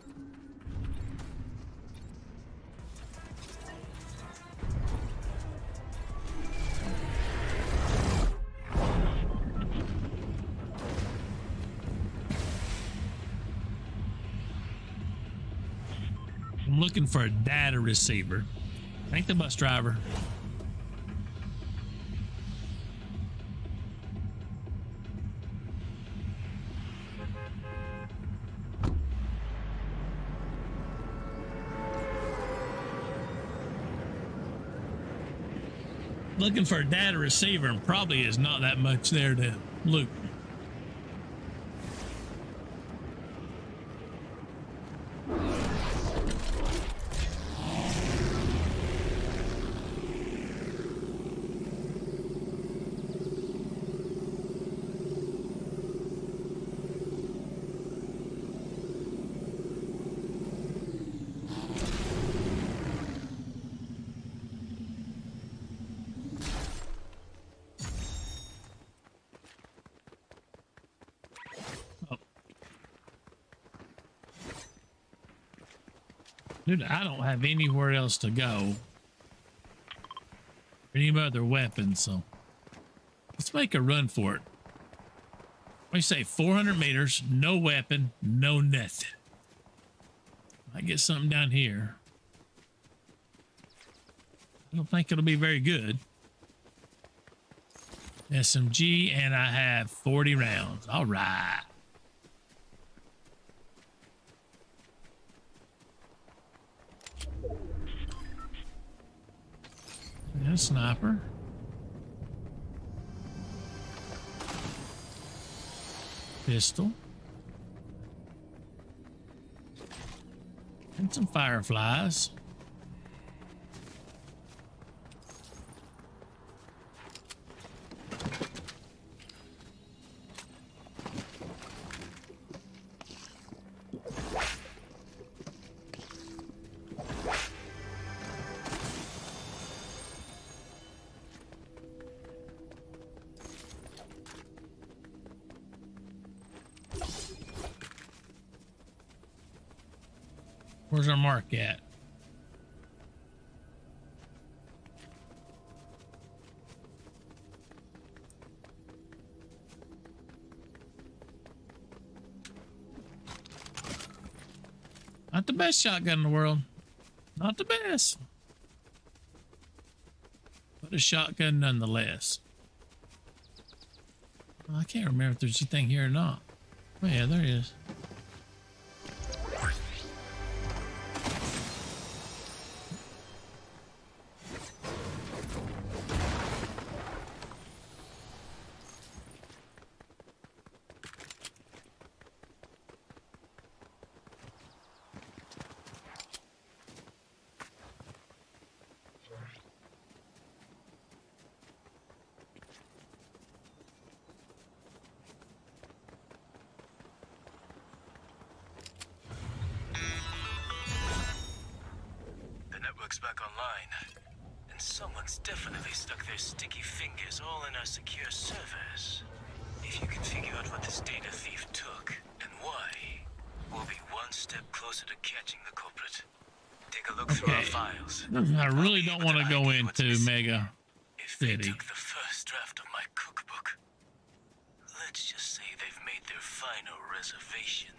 I'm looking for a data receiver. Thank the bus driver. Looking for a data receiver and probably is not that much there to loot. Dude, I don't have anywhere else to go. Any other weapons, so let's make a run for it. We say 400 meters, no weapon, no nothing. I get something down here. I don't think it'll be very good. SMG, and I have 40 rounds. All right. And a sniper. Pistol. And some fireflies. Where's our mark at? Not the best shotgun in the world. Not the best. But a shotgun nonetheless. Well, I can't remember if there's anything here or not. Oh yeah, there is. Back online, and someone's definitely stuck their sticky fingers all in our secure servers. If you can figure out what this data thief took and why, we'll be one step closer to catching the culprit. Take a look through our files. I really don't want to go into Mega City. If they took the first draft of my cookbook, let's just say they've made their final reservation.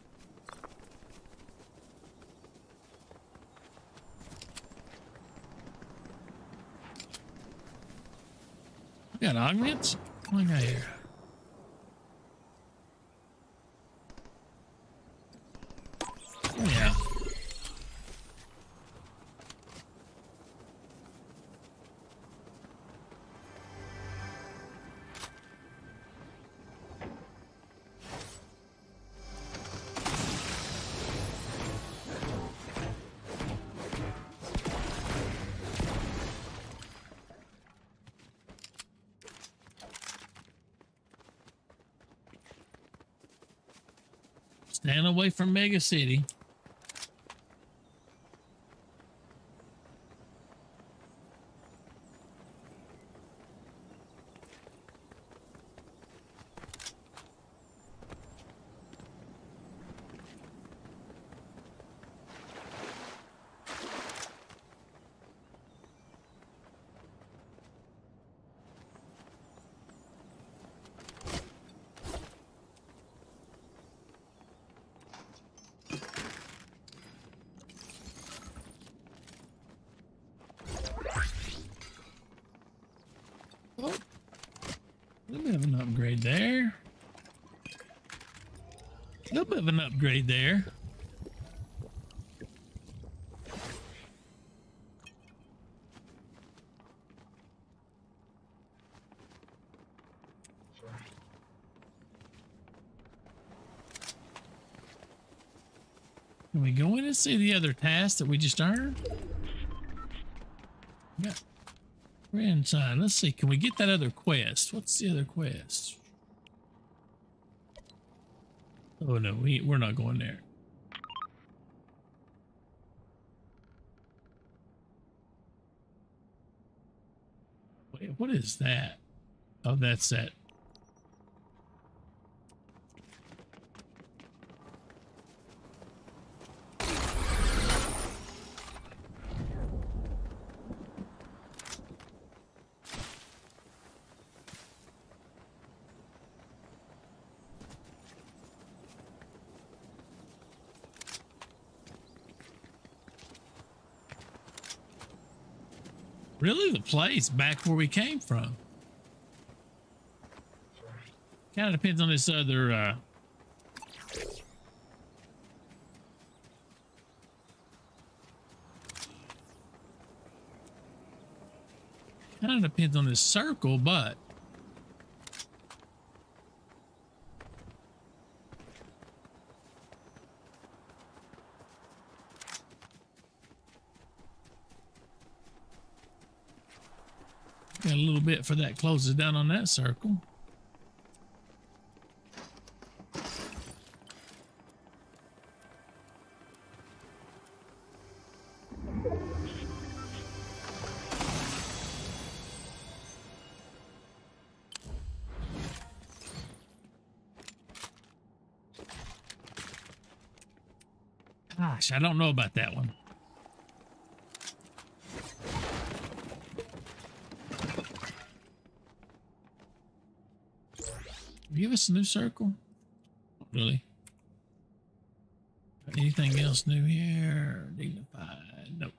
Got augments? What I got here? Oh, yeah. Stand away from Mega City. bit of an upgrade there. A little bit of an upgrade there. Can we go in and see the other task that we just earned? Yeah. We're inside. Let's see. Can we get that other quest? What's the other quest? Oh no, we're not going there. Wait, what is that? Oh, that's that. Really, the place back where we came from. Kind of depends on this other kind of depends on this circle, but got a little bit for that closes down on that circle. Gosh, I don't know about that one. Give us a new circle? Not really. Anything else new here? Dignified? Nope.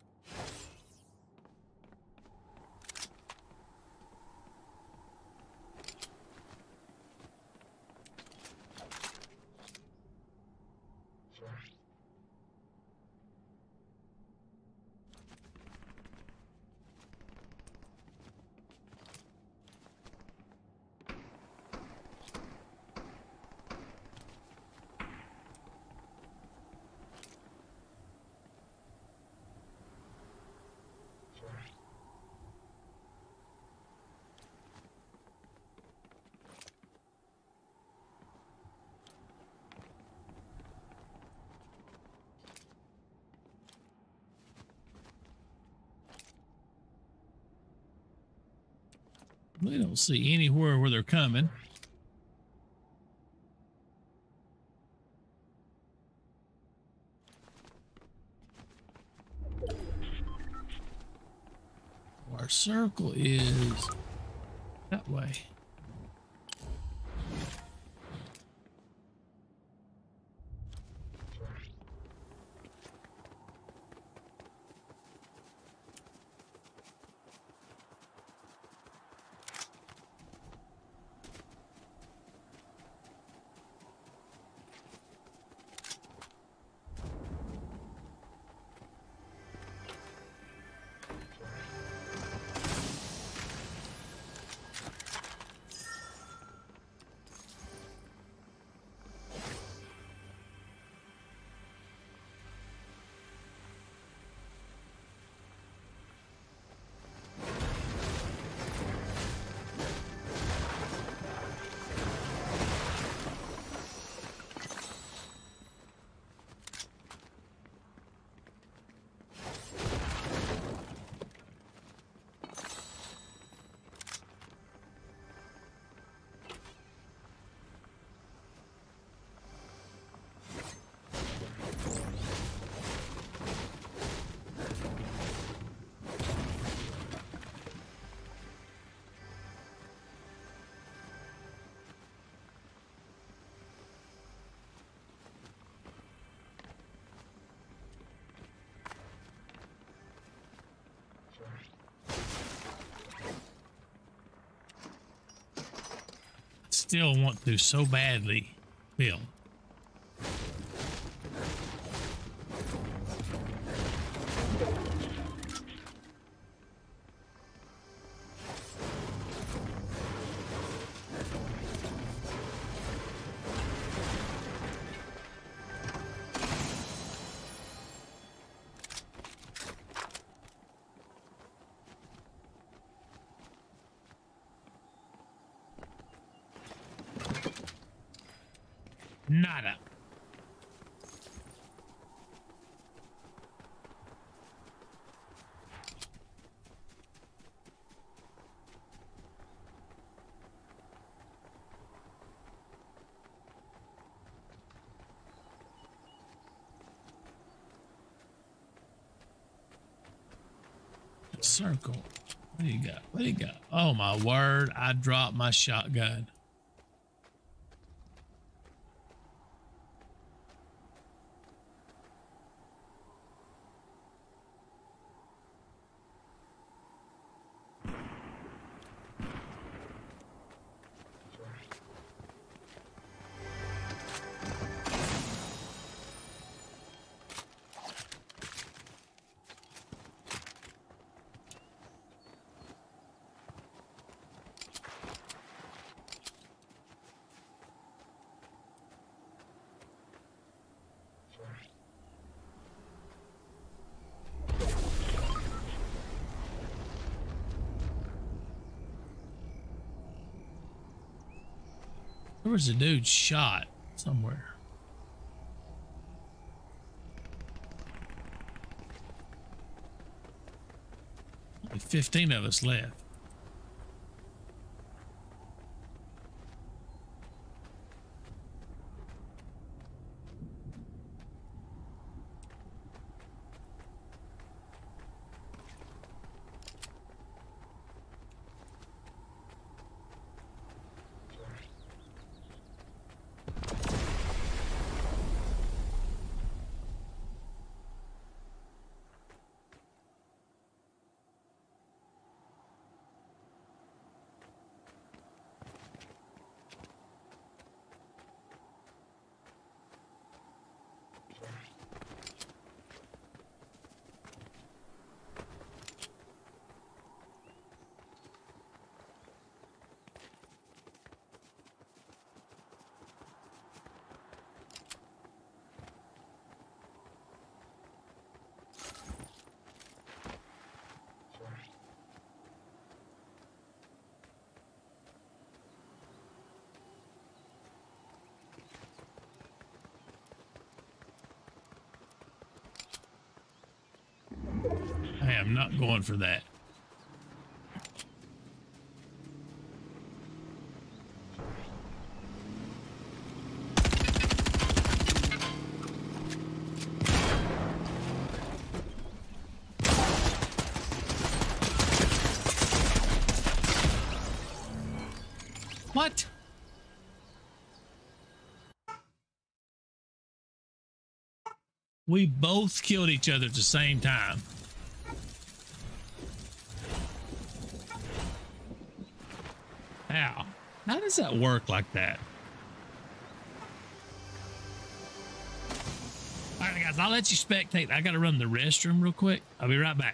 We don't see anywhere where they're coming. Our circle is that way. still want to so badly film. Nada. Circle. What do you got? What do you got? Oh my word, I dropped my shotgun. There was a dude shot somewhere. Only 15 of us left. I am not going for that. What? We both killed each other at the same time. How? How does that work like that? All right, guys, I'll let you spectate. I got to run the restroom real quick. I'll be right back.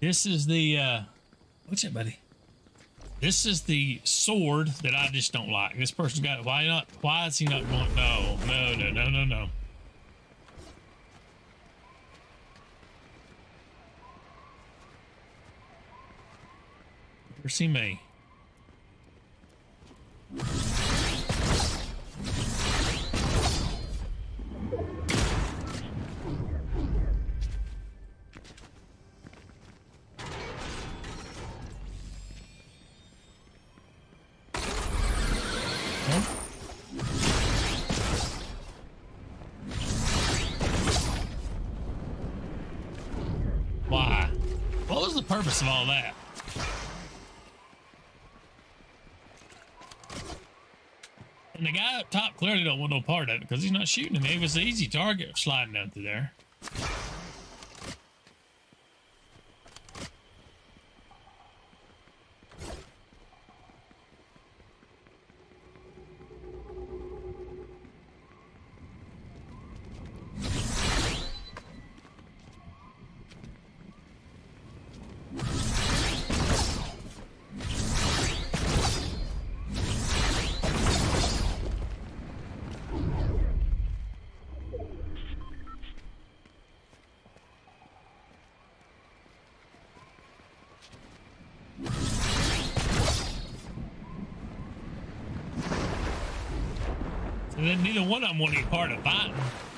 This is the what's it, buddy? This is the sword that I just don't like. This person's got it. Why not? Why is he not going? No, no, no, no, no, no. See me. Why? What was the purpose of all that? And the guy up top clearly don't want no part of it because he's not shooting him. It was an easy target sliding down through there. And then neither one of them want any part of fighting.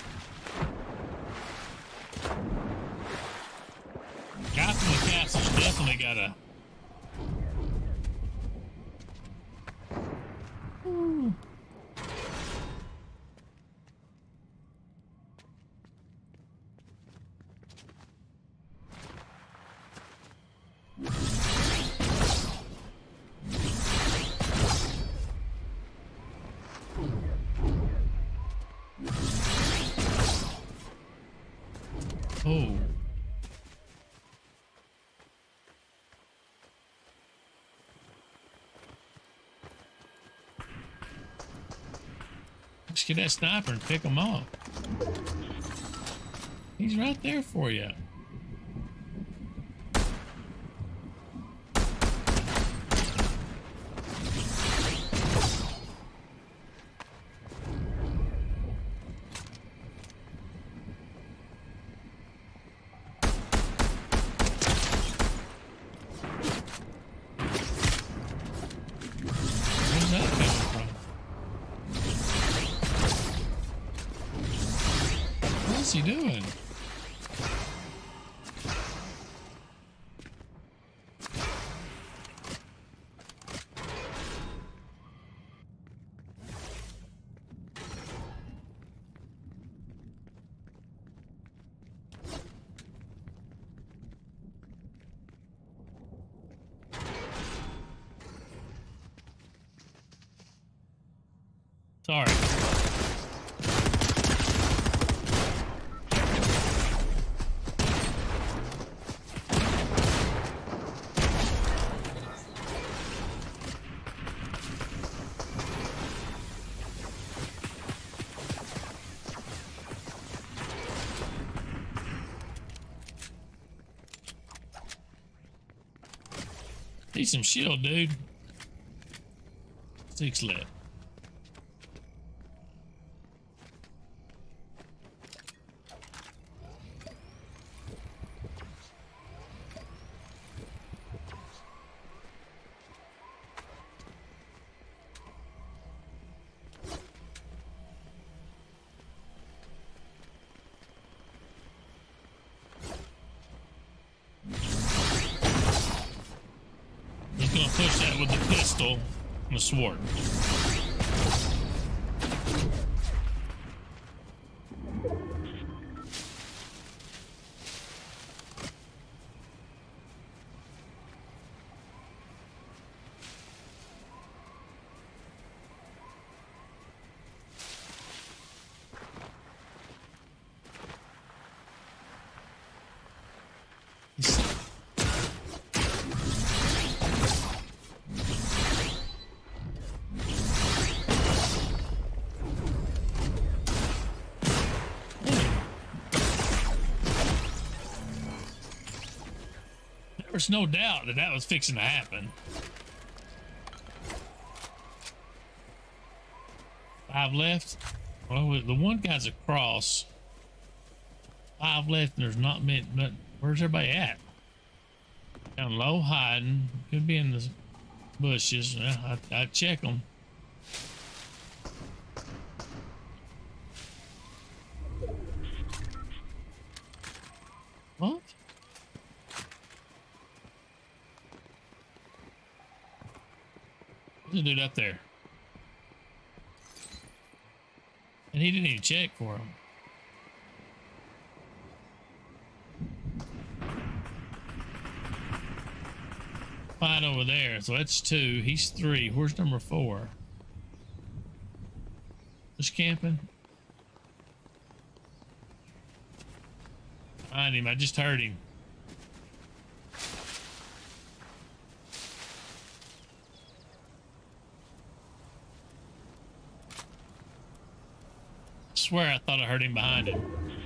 Guy from the castle's definitely got a... Ooh. Oh. Just get that sniper and pick him off. He's right there for you. What's he doing? Sorry. Need some shield, dude. 6 left. Push that with the pistol and the sword. There's no doubt that that was fixing to happen. 5 left. Well, the one guy's across. 5 left, and there's not many. Where's everybody at? Down low, hiding. Could be in the bushes. I check them. What? There's a dude up there. And he didn't even check for him. Find over there. So that's 2. He's 3. Where's number 4? Just camping. Find him. I just heard him. I swear I thought I heard him behind him.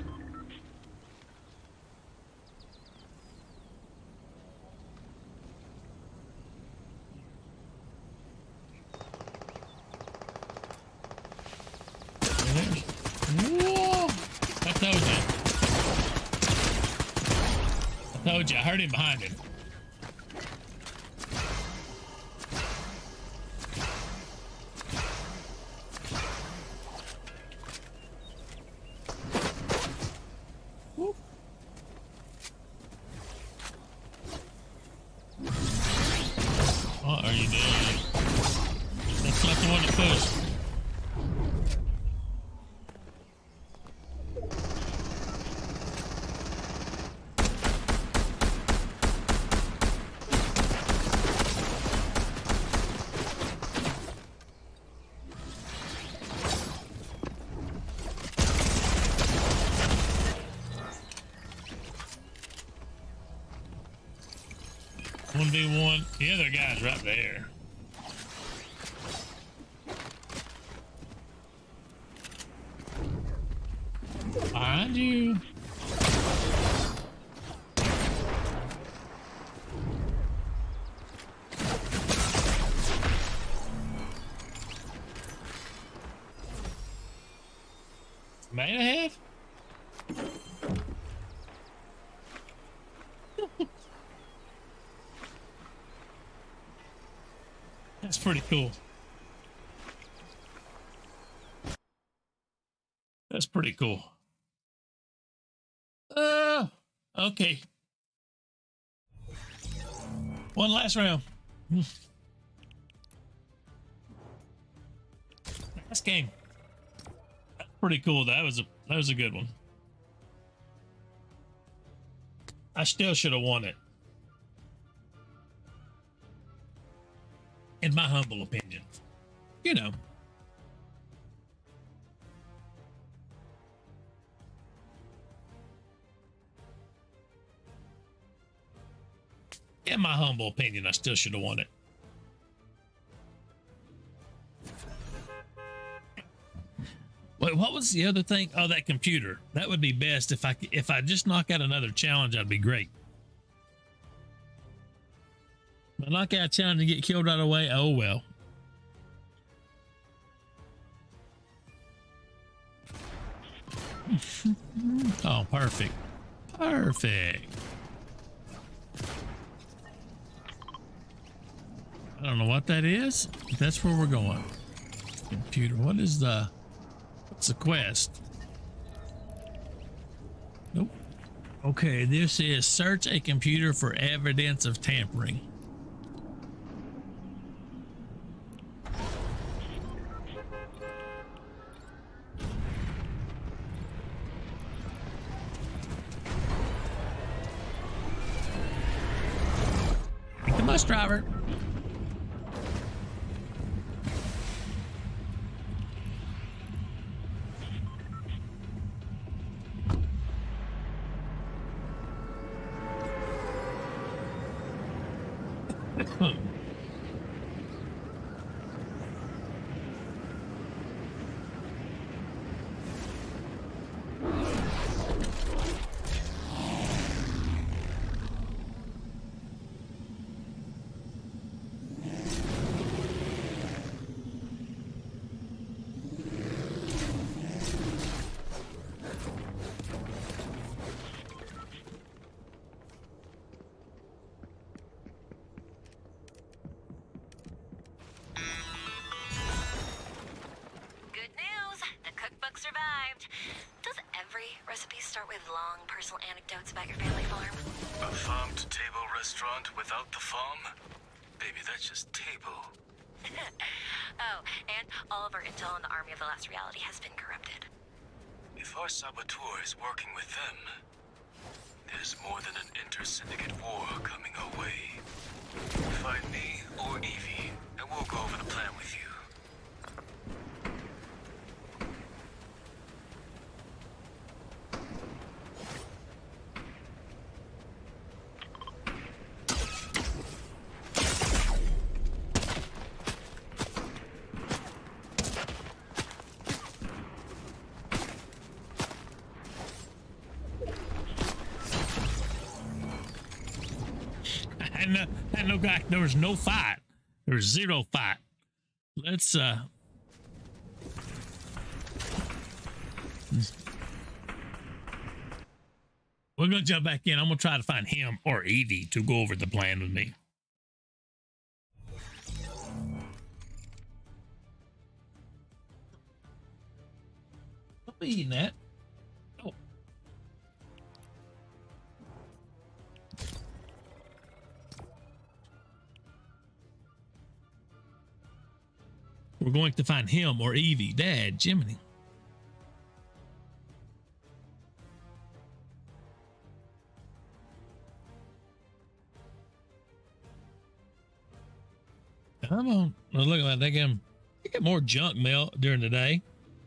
Whoa! I told you. I told you. I heard him behind him. Whoop. What are you doing? That's not the one to push. The other guy's right there. Behind you. Man ahead? That's pretty cool. That's pretty cool. Okay. One last round. Last game. That's pretty cool. That was a good one. I still should have won it. In my humble opinion. You know. In my humble opinion, I still should have won it. Wait, what was the other thing? Oh, that computer. That would be best if I just knock out another challenge. That'd be great. But knock out a challenge and get killed right away. Oh well. Oh, perfect. Perfect. I don't know what that is. But that's where we're going. Computer. What's the quest? Nope. Okay, this is search a computer for evidence of tampering. The bus driver. long personal anecdotes about your family farm? A farm-to-table restaurant without the farm? Baby, that's just table. Oh, and all of our intel on the army of the last reality has been corrupted. If our saboteur is working with them, there's more than an inter-syndicate war coming our way. Find me or Evie, and we'll go over the plan with you. No guy, there was no fight. There was zero fight. Let's we're gonna jump back in. I'm gonna try to find him or Evie to go over the plan with me. Don't be eating that. Oh. We're going to find him or Evie. Dad, Jiminy. Come on. Well, look at that. They get more junk mail during the day.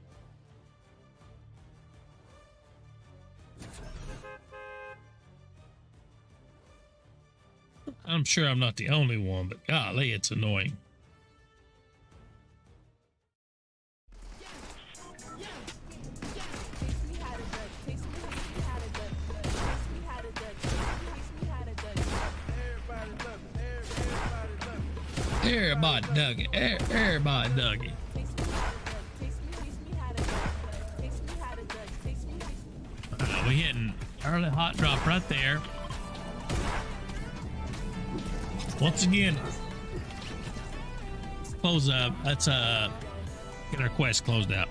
I'm sure I'm not the only one, but golly, it's annoying. Everybody dug it. Everybody dug it. We hitting early hot drop right there. Once again, close up. Let's get our quest closed out.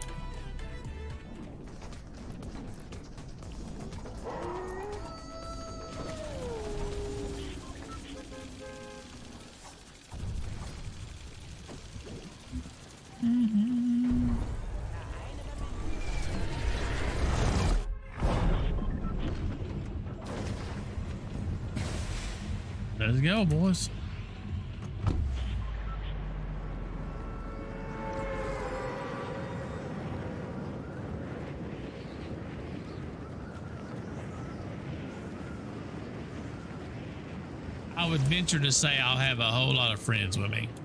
Let's go, boys. I would venture to say I'll have a whole lot of friends with me.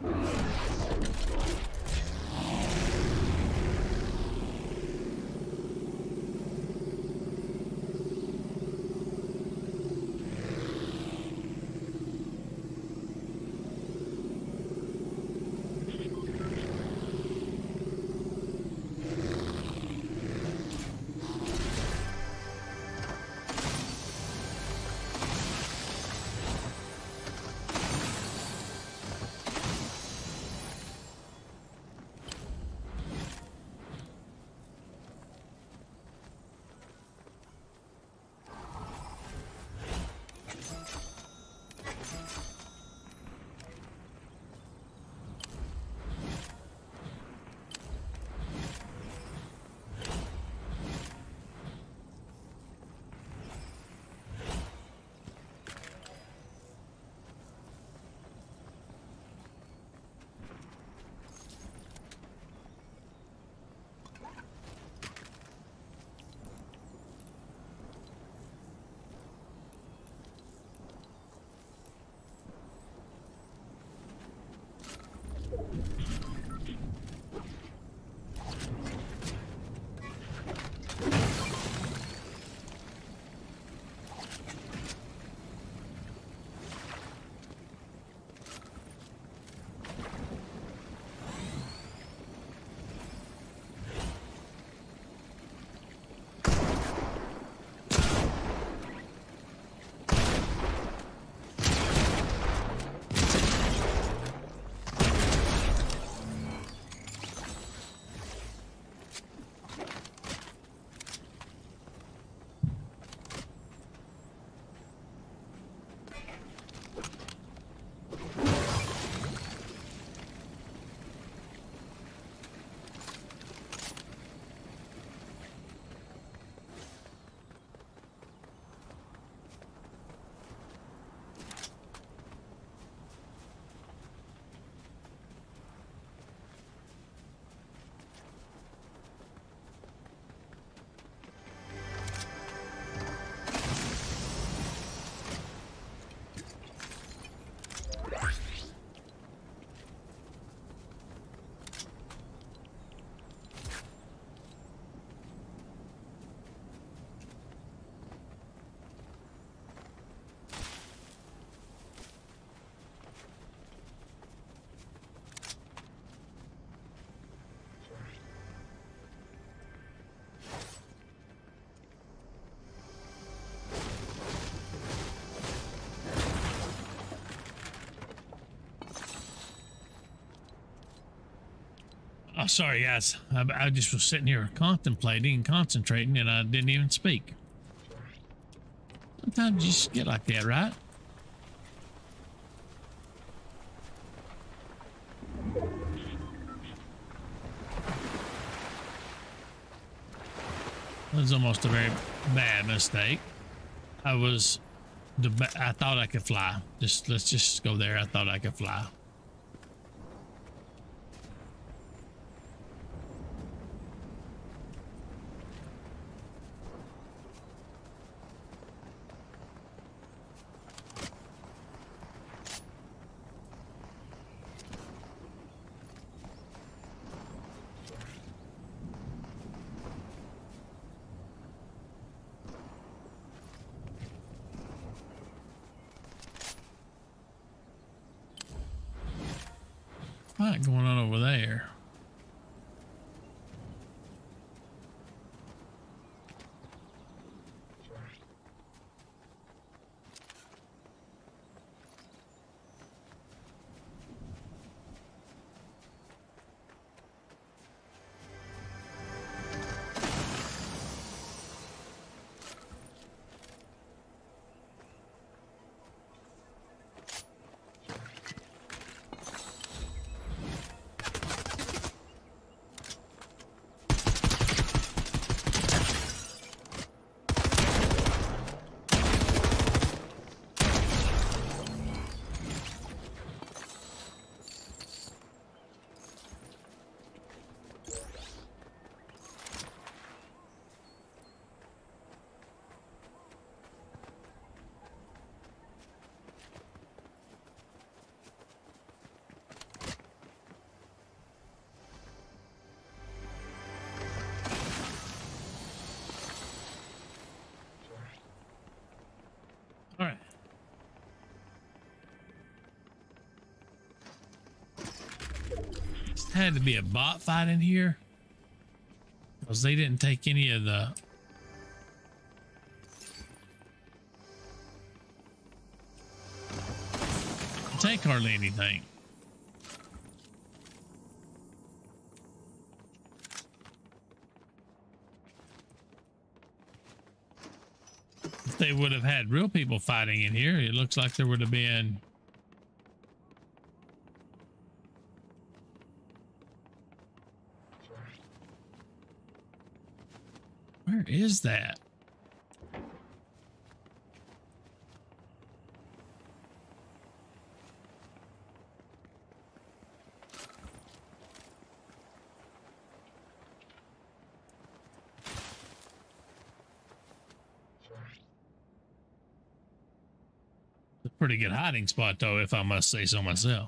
Oh, sorry, guys. I just was sitting here contemplating and concentrating, and I didn't even speak. Sometimes you just get like that, right? It was almost a very bad mistake. I thought I could fly. Let's just go there. I thought I could fly. What's going on over there? All right. This had to be a bot fight in here, because they didn't take any of the take hardly anything. If they would have had real people fighting in here, it looks like there would have been. Where is that? It's a pretty good hiding spot, though, if I must say so myself.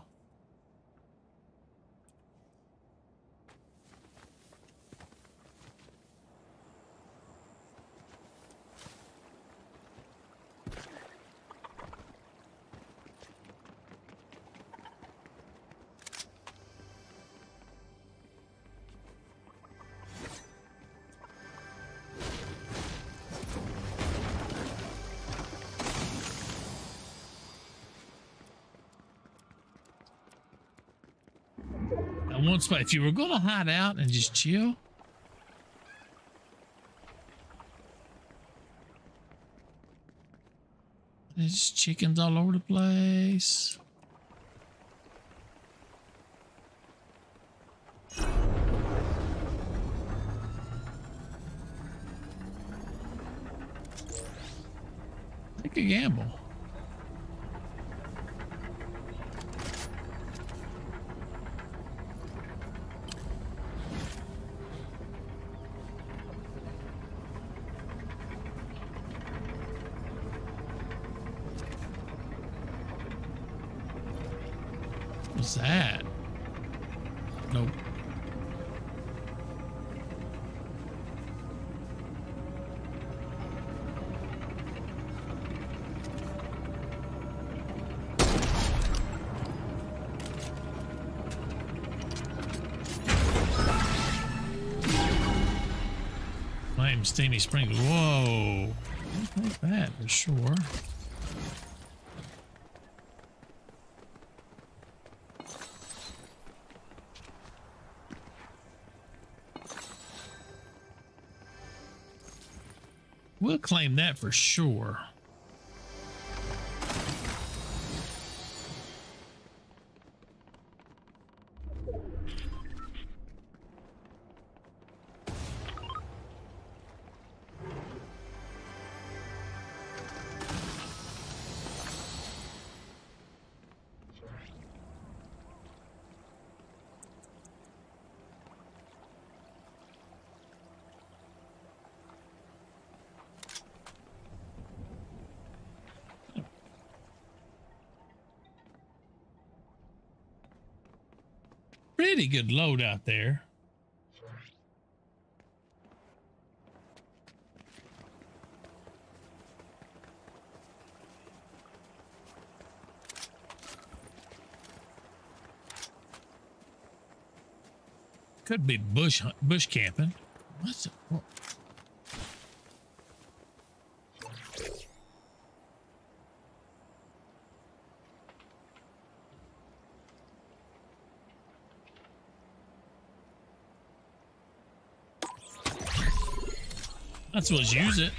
One spot. If you were going to hide out and just chill, there's chickens all over the place. Take a gamble. What's that? Nope. Flame steamy sprinkles. Whoa. I'll take that for sure. we'll claim that for sure. Pretty good load out there. Could be bush camping. What's it? What? Let's use it.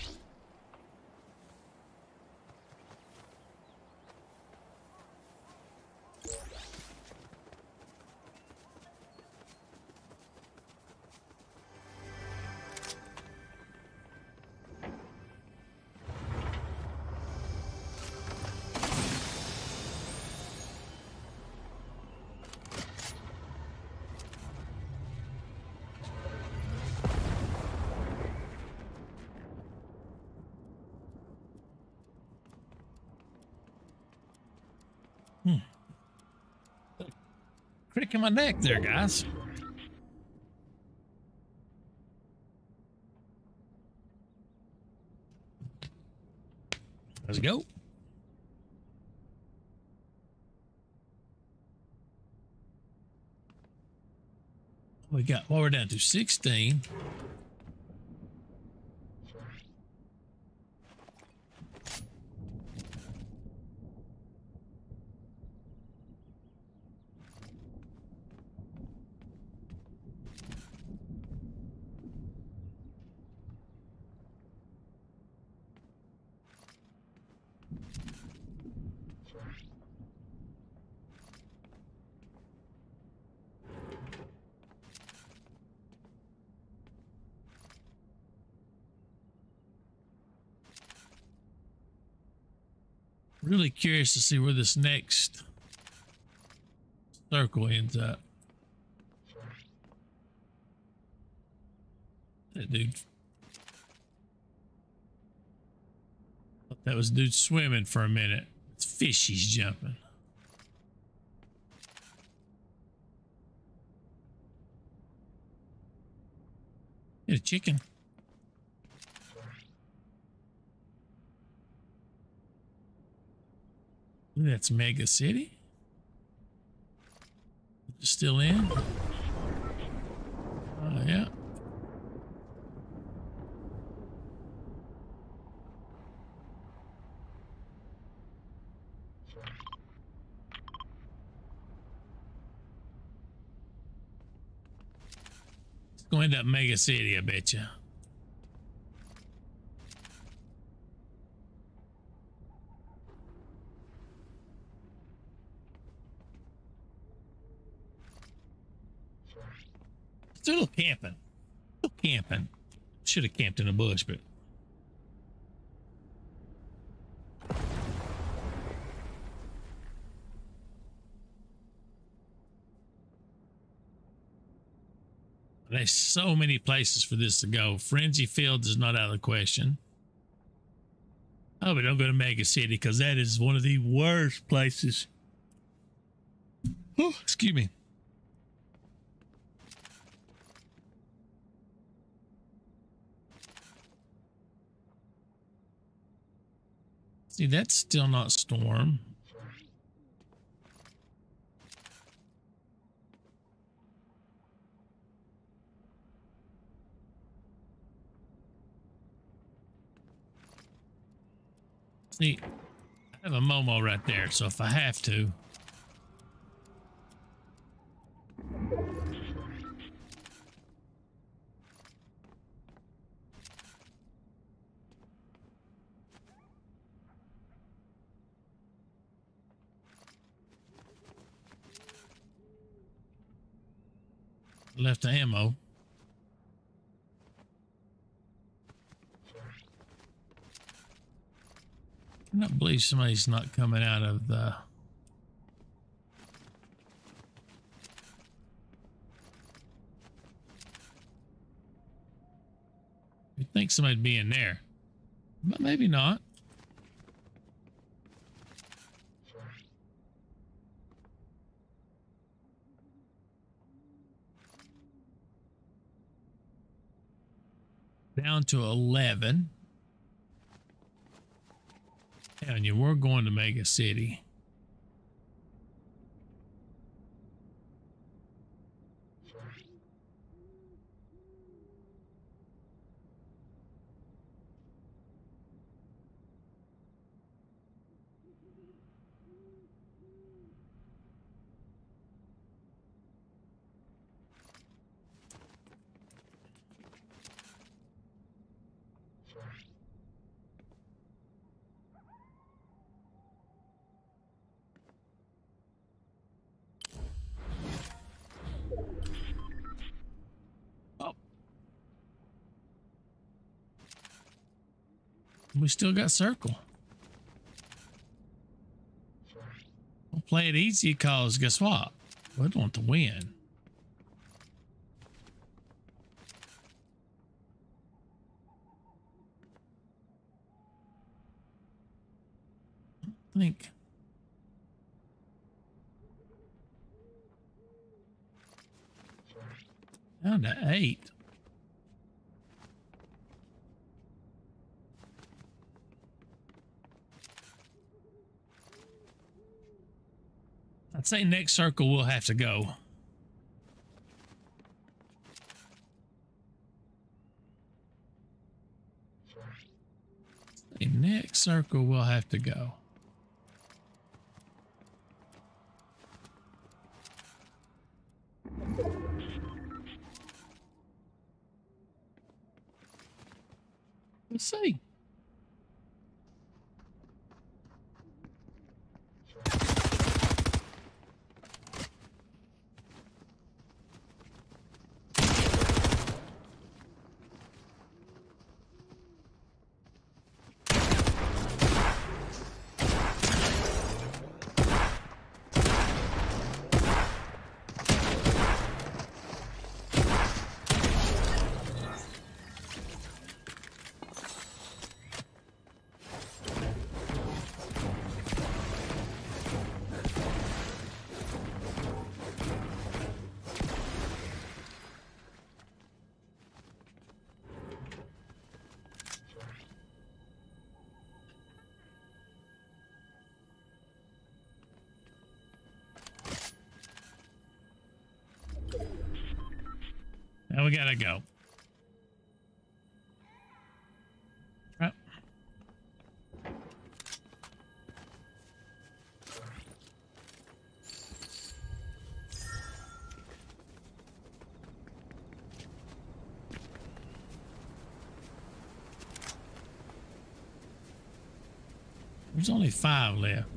Crick in my neck there, guys. Let's go. We got, well, we're down to 16. Really curious to see where this next circle ends up. That dude. Thought that was dude swimming for a minute. It's fishies jumping. Get a chicken. That's Mega City. Still in? Oh, yeah. It's going to end up Mega City, I bet you. Still camping. Still camping. Should have camped in a bush, but there's so many places for this to go. Frenzy Fields is not out of the question. Oh, but don't go to Mega City because that is one of the worst places. Oh, excuse me. See, that's still not Storm. See, I have a Momo right there, so if I have to. Left the ammo. I don't believe somebody's not coming out of the... You'd think somebody'd be in there, but maybe not. Down to 11. And you were going to Mega City. We still got circle. We'll play it easy because guess what? We want to win. I think. Down to 8. I'd say next circle we'll have to go. Next circle we'll have to go. Let's see. Now we gotta go. Right. There's only 5 left.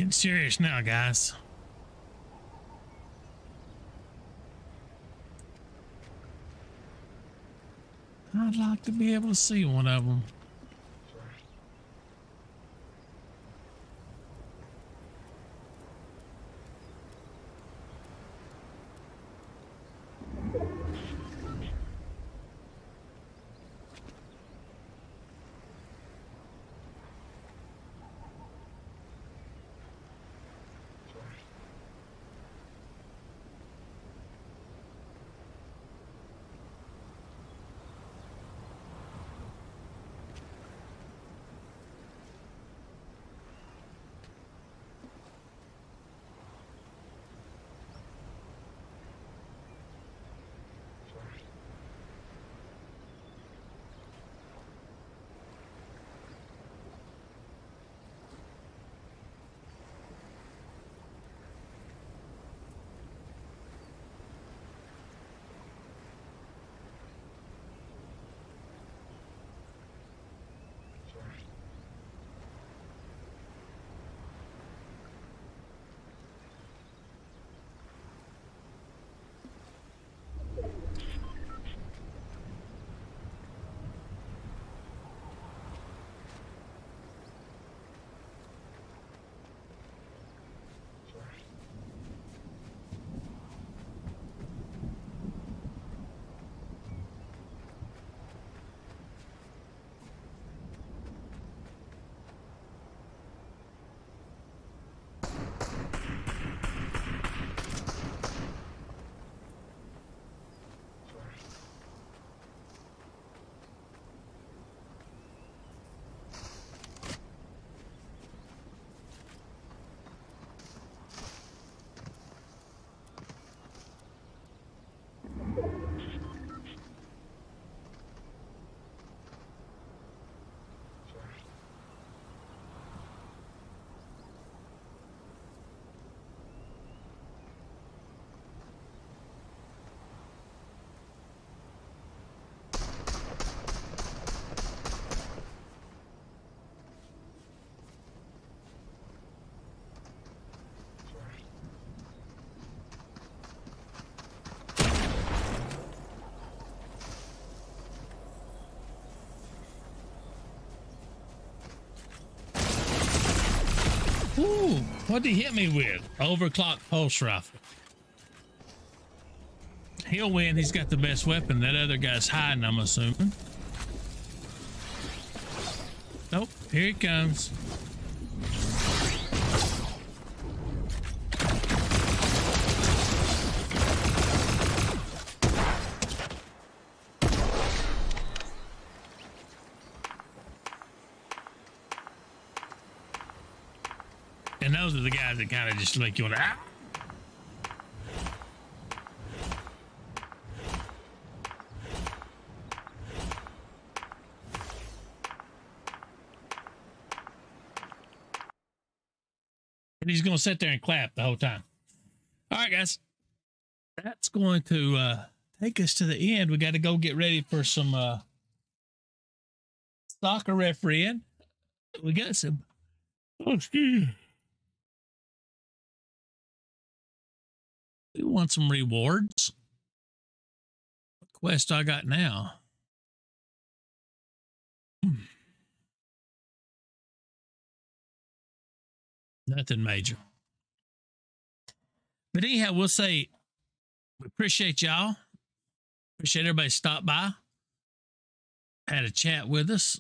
Getting serious now, guys. I'd like to be able to see one of them. Ooh, what'd he hit me with? Overclock pulse rifle. He'll win. He's got the best weapon. That other guy's hiding, I'm assuming. Nope, here he comes. And those are the guys that kind of just make you want to. Ah! And he's going to sit there and clap the whole time. All right, guys. That's going to take us to the end. We got to go get ready for some soccer refereeing. We got some. Oh, excuse me. We want some rewards. What quest I got now? Nothing major. But anyhow, we'll say we appreciate y'all. Appreciate everybody stopped by. Had a chat with us.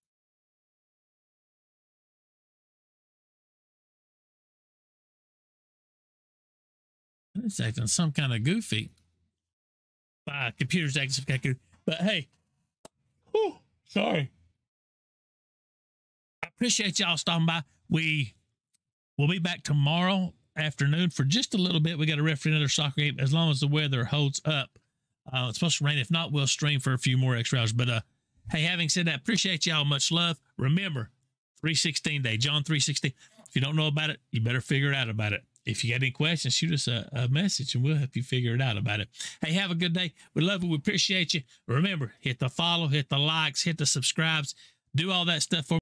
It's acting some kind of goofy. Computer's acting some kind of goofy. But hey, whew, sorry. I appreciate y'all stopping by. We'll be back tomorrow afternoon for just a little bit. We got to referee another soccer game as long as the weather holds up. It's supposed to rain. If not, we'll stream for a few more extra hours. But hey, having said that, appreciate y'all. Much love. Remember, 3:16 day, John 3:16. If you don't know about it, you better figure out about it. If you got any questions, shoot us a message and we'll help you figure it out about it. Hey, have a good day. We love you. We appreciate you. Remember, hit the follow, hit the likes, hit the subscribes, do all that stuff for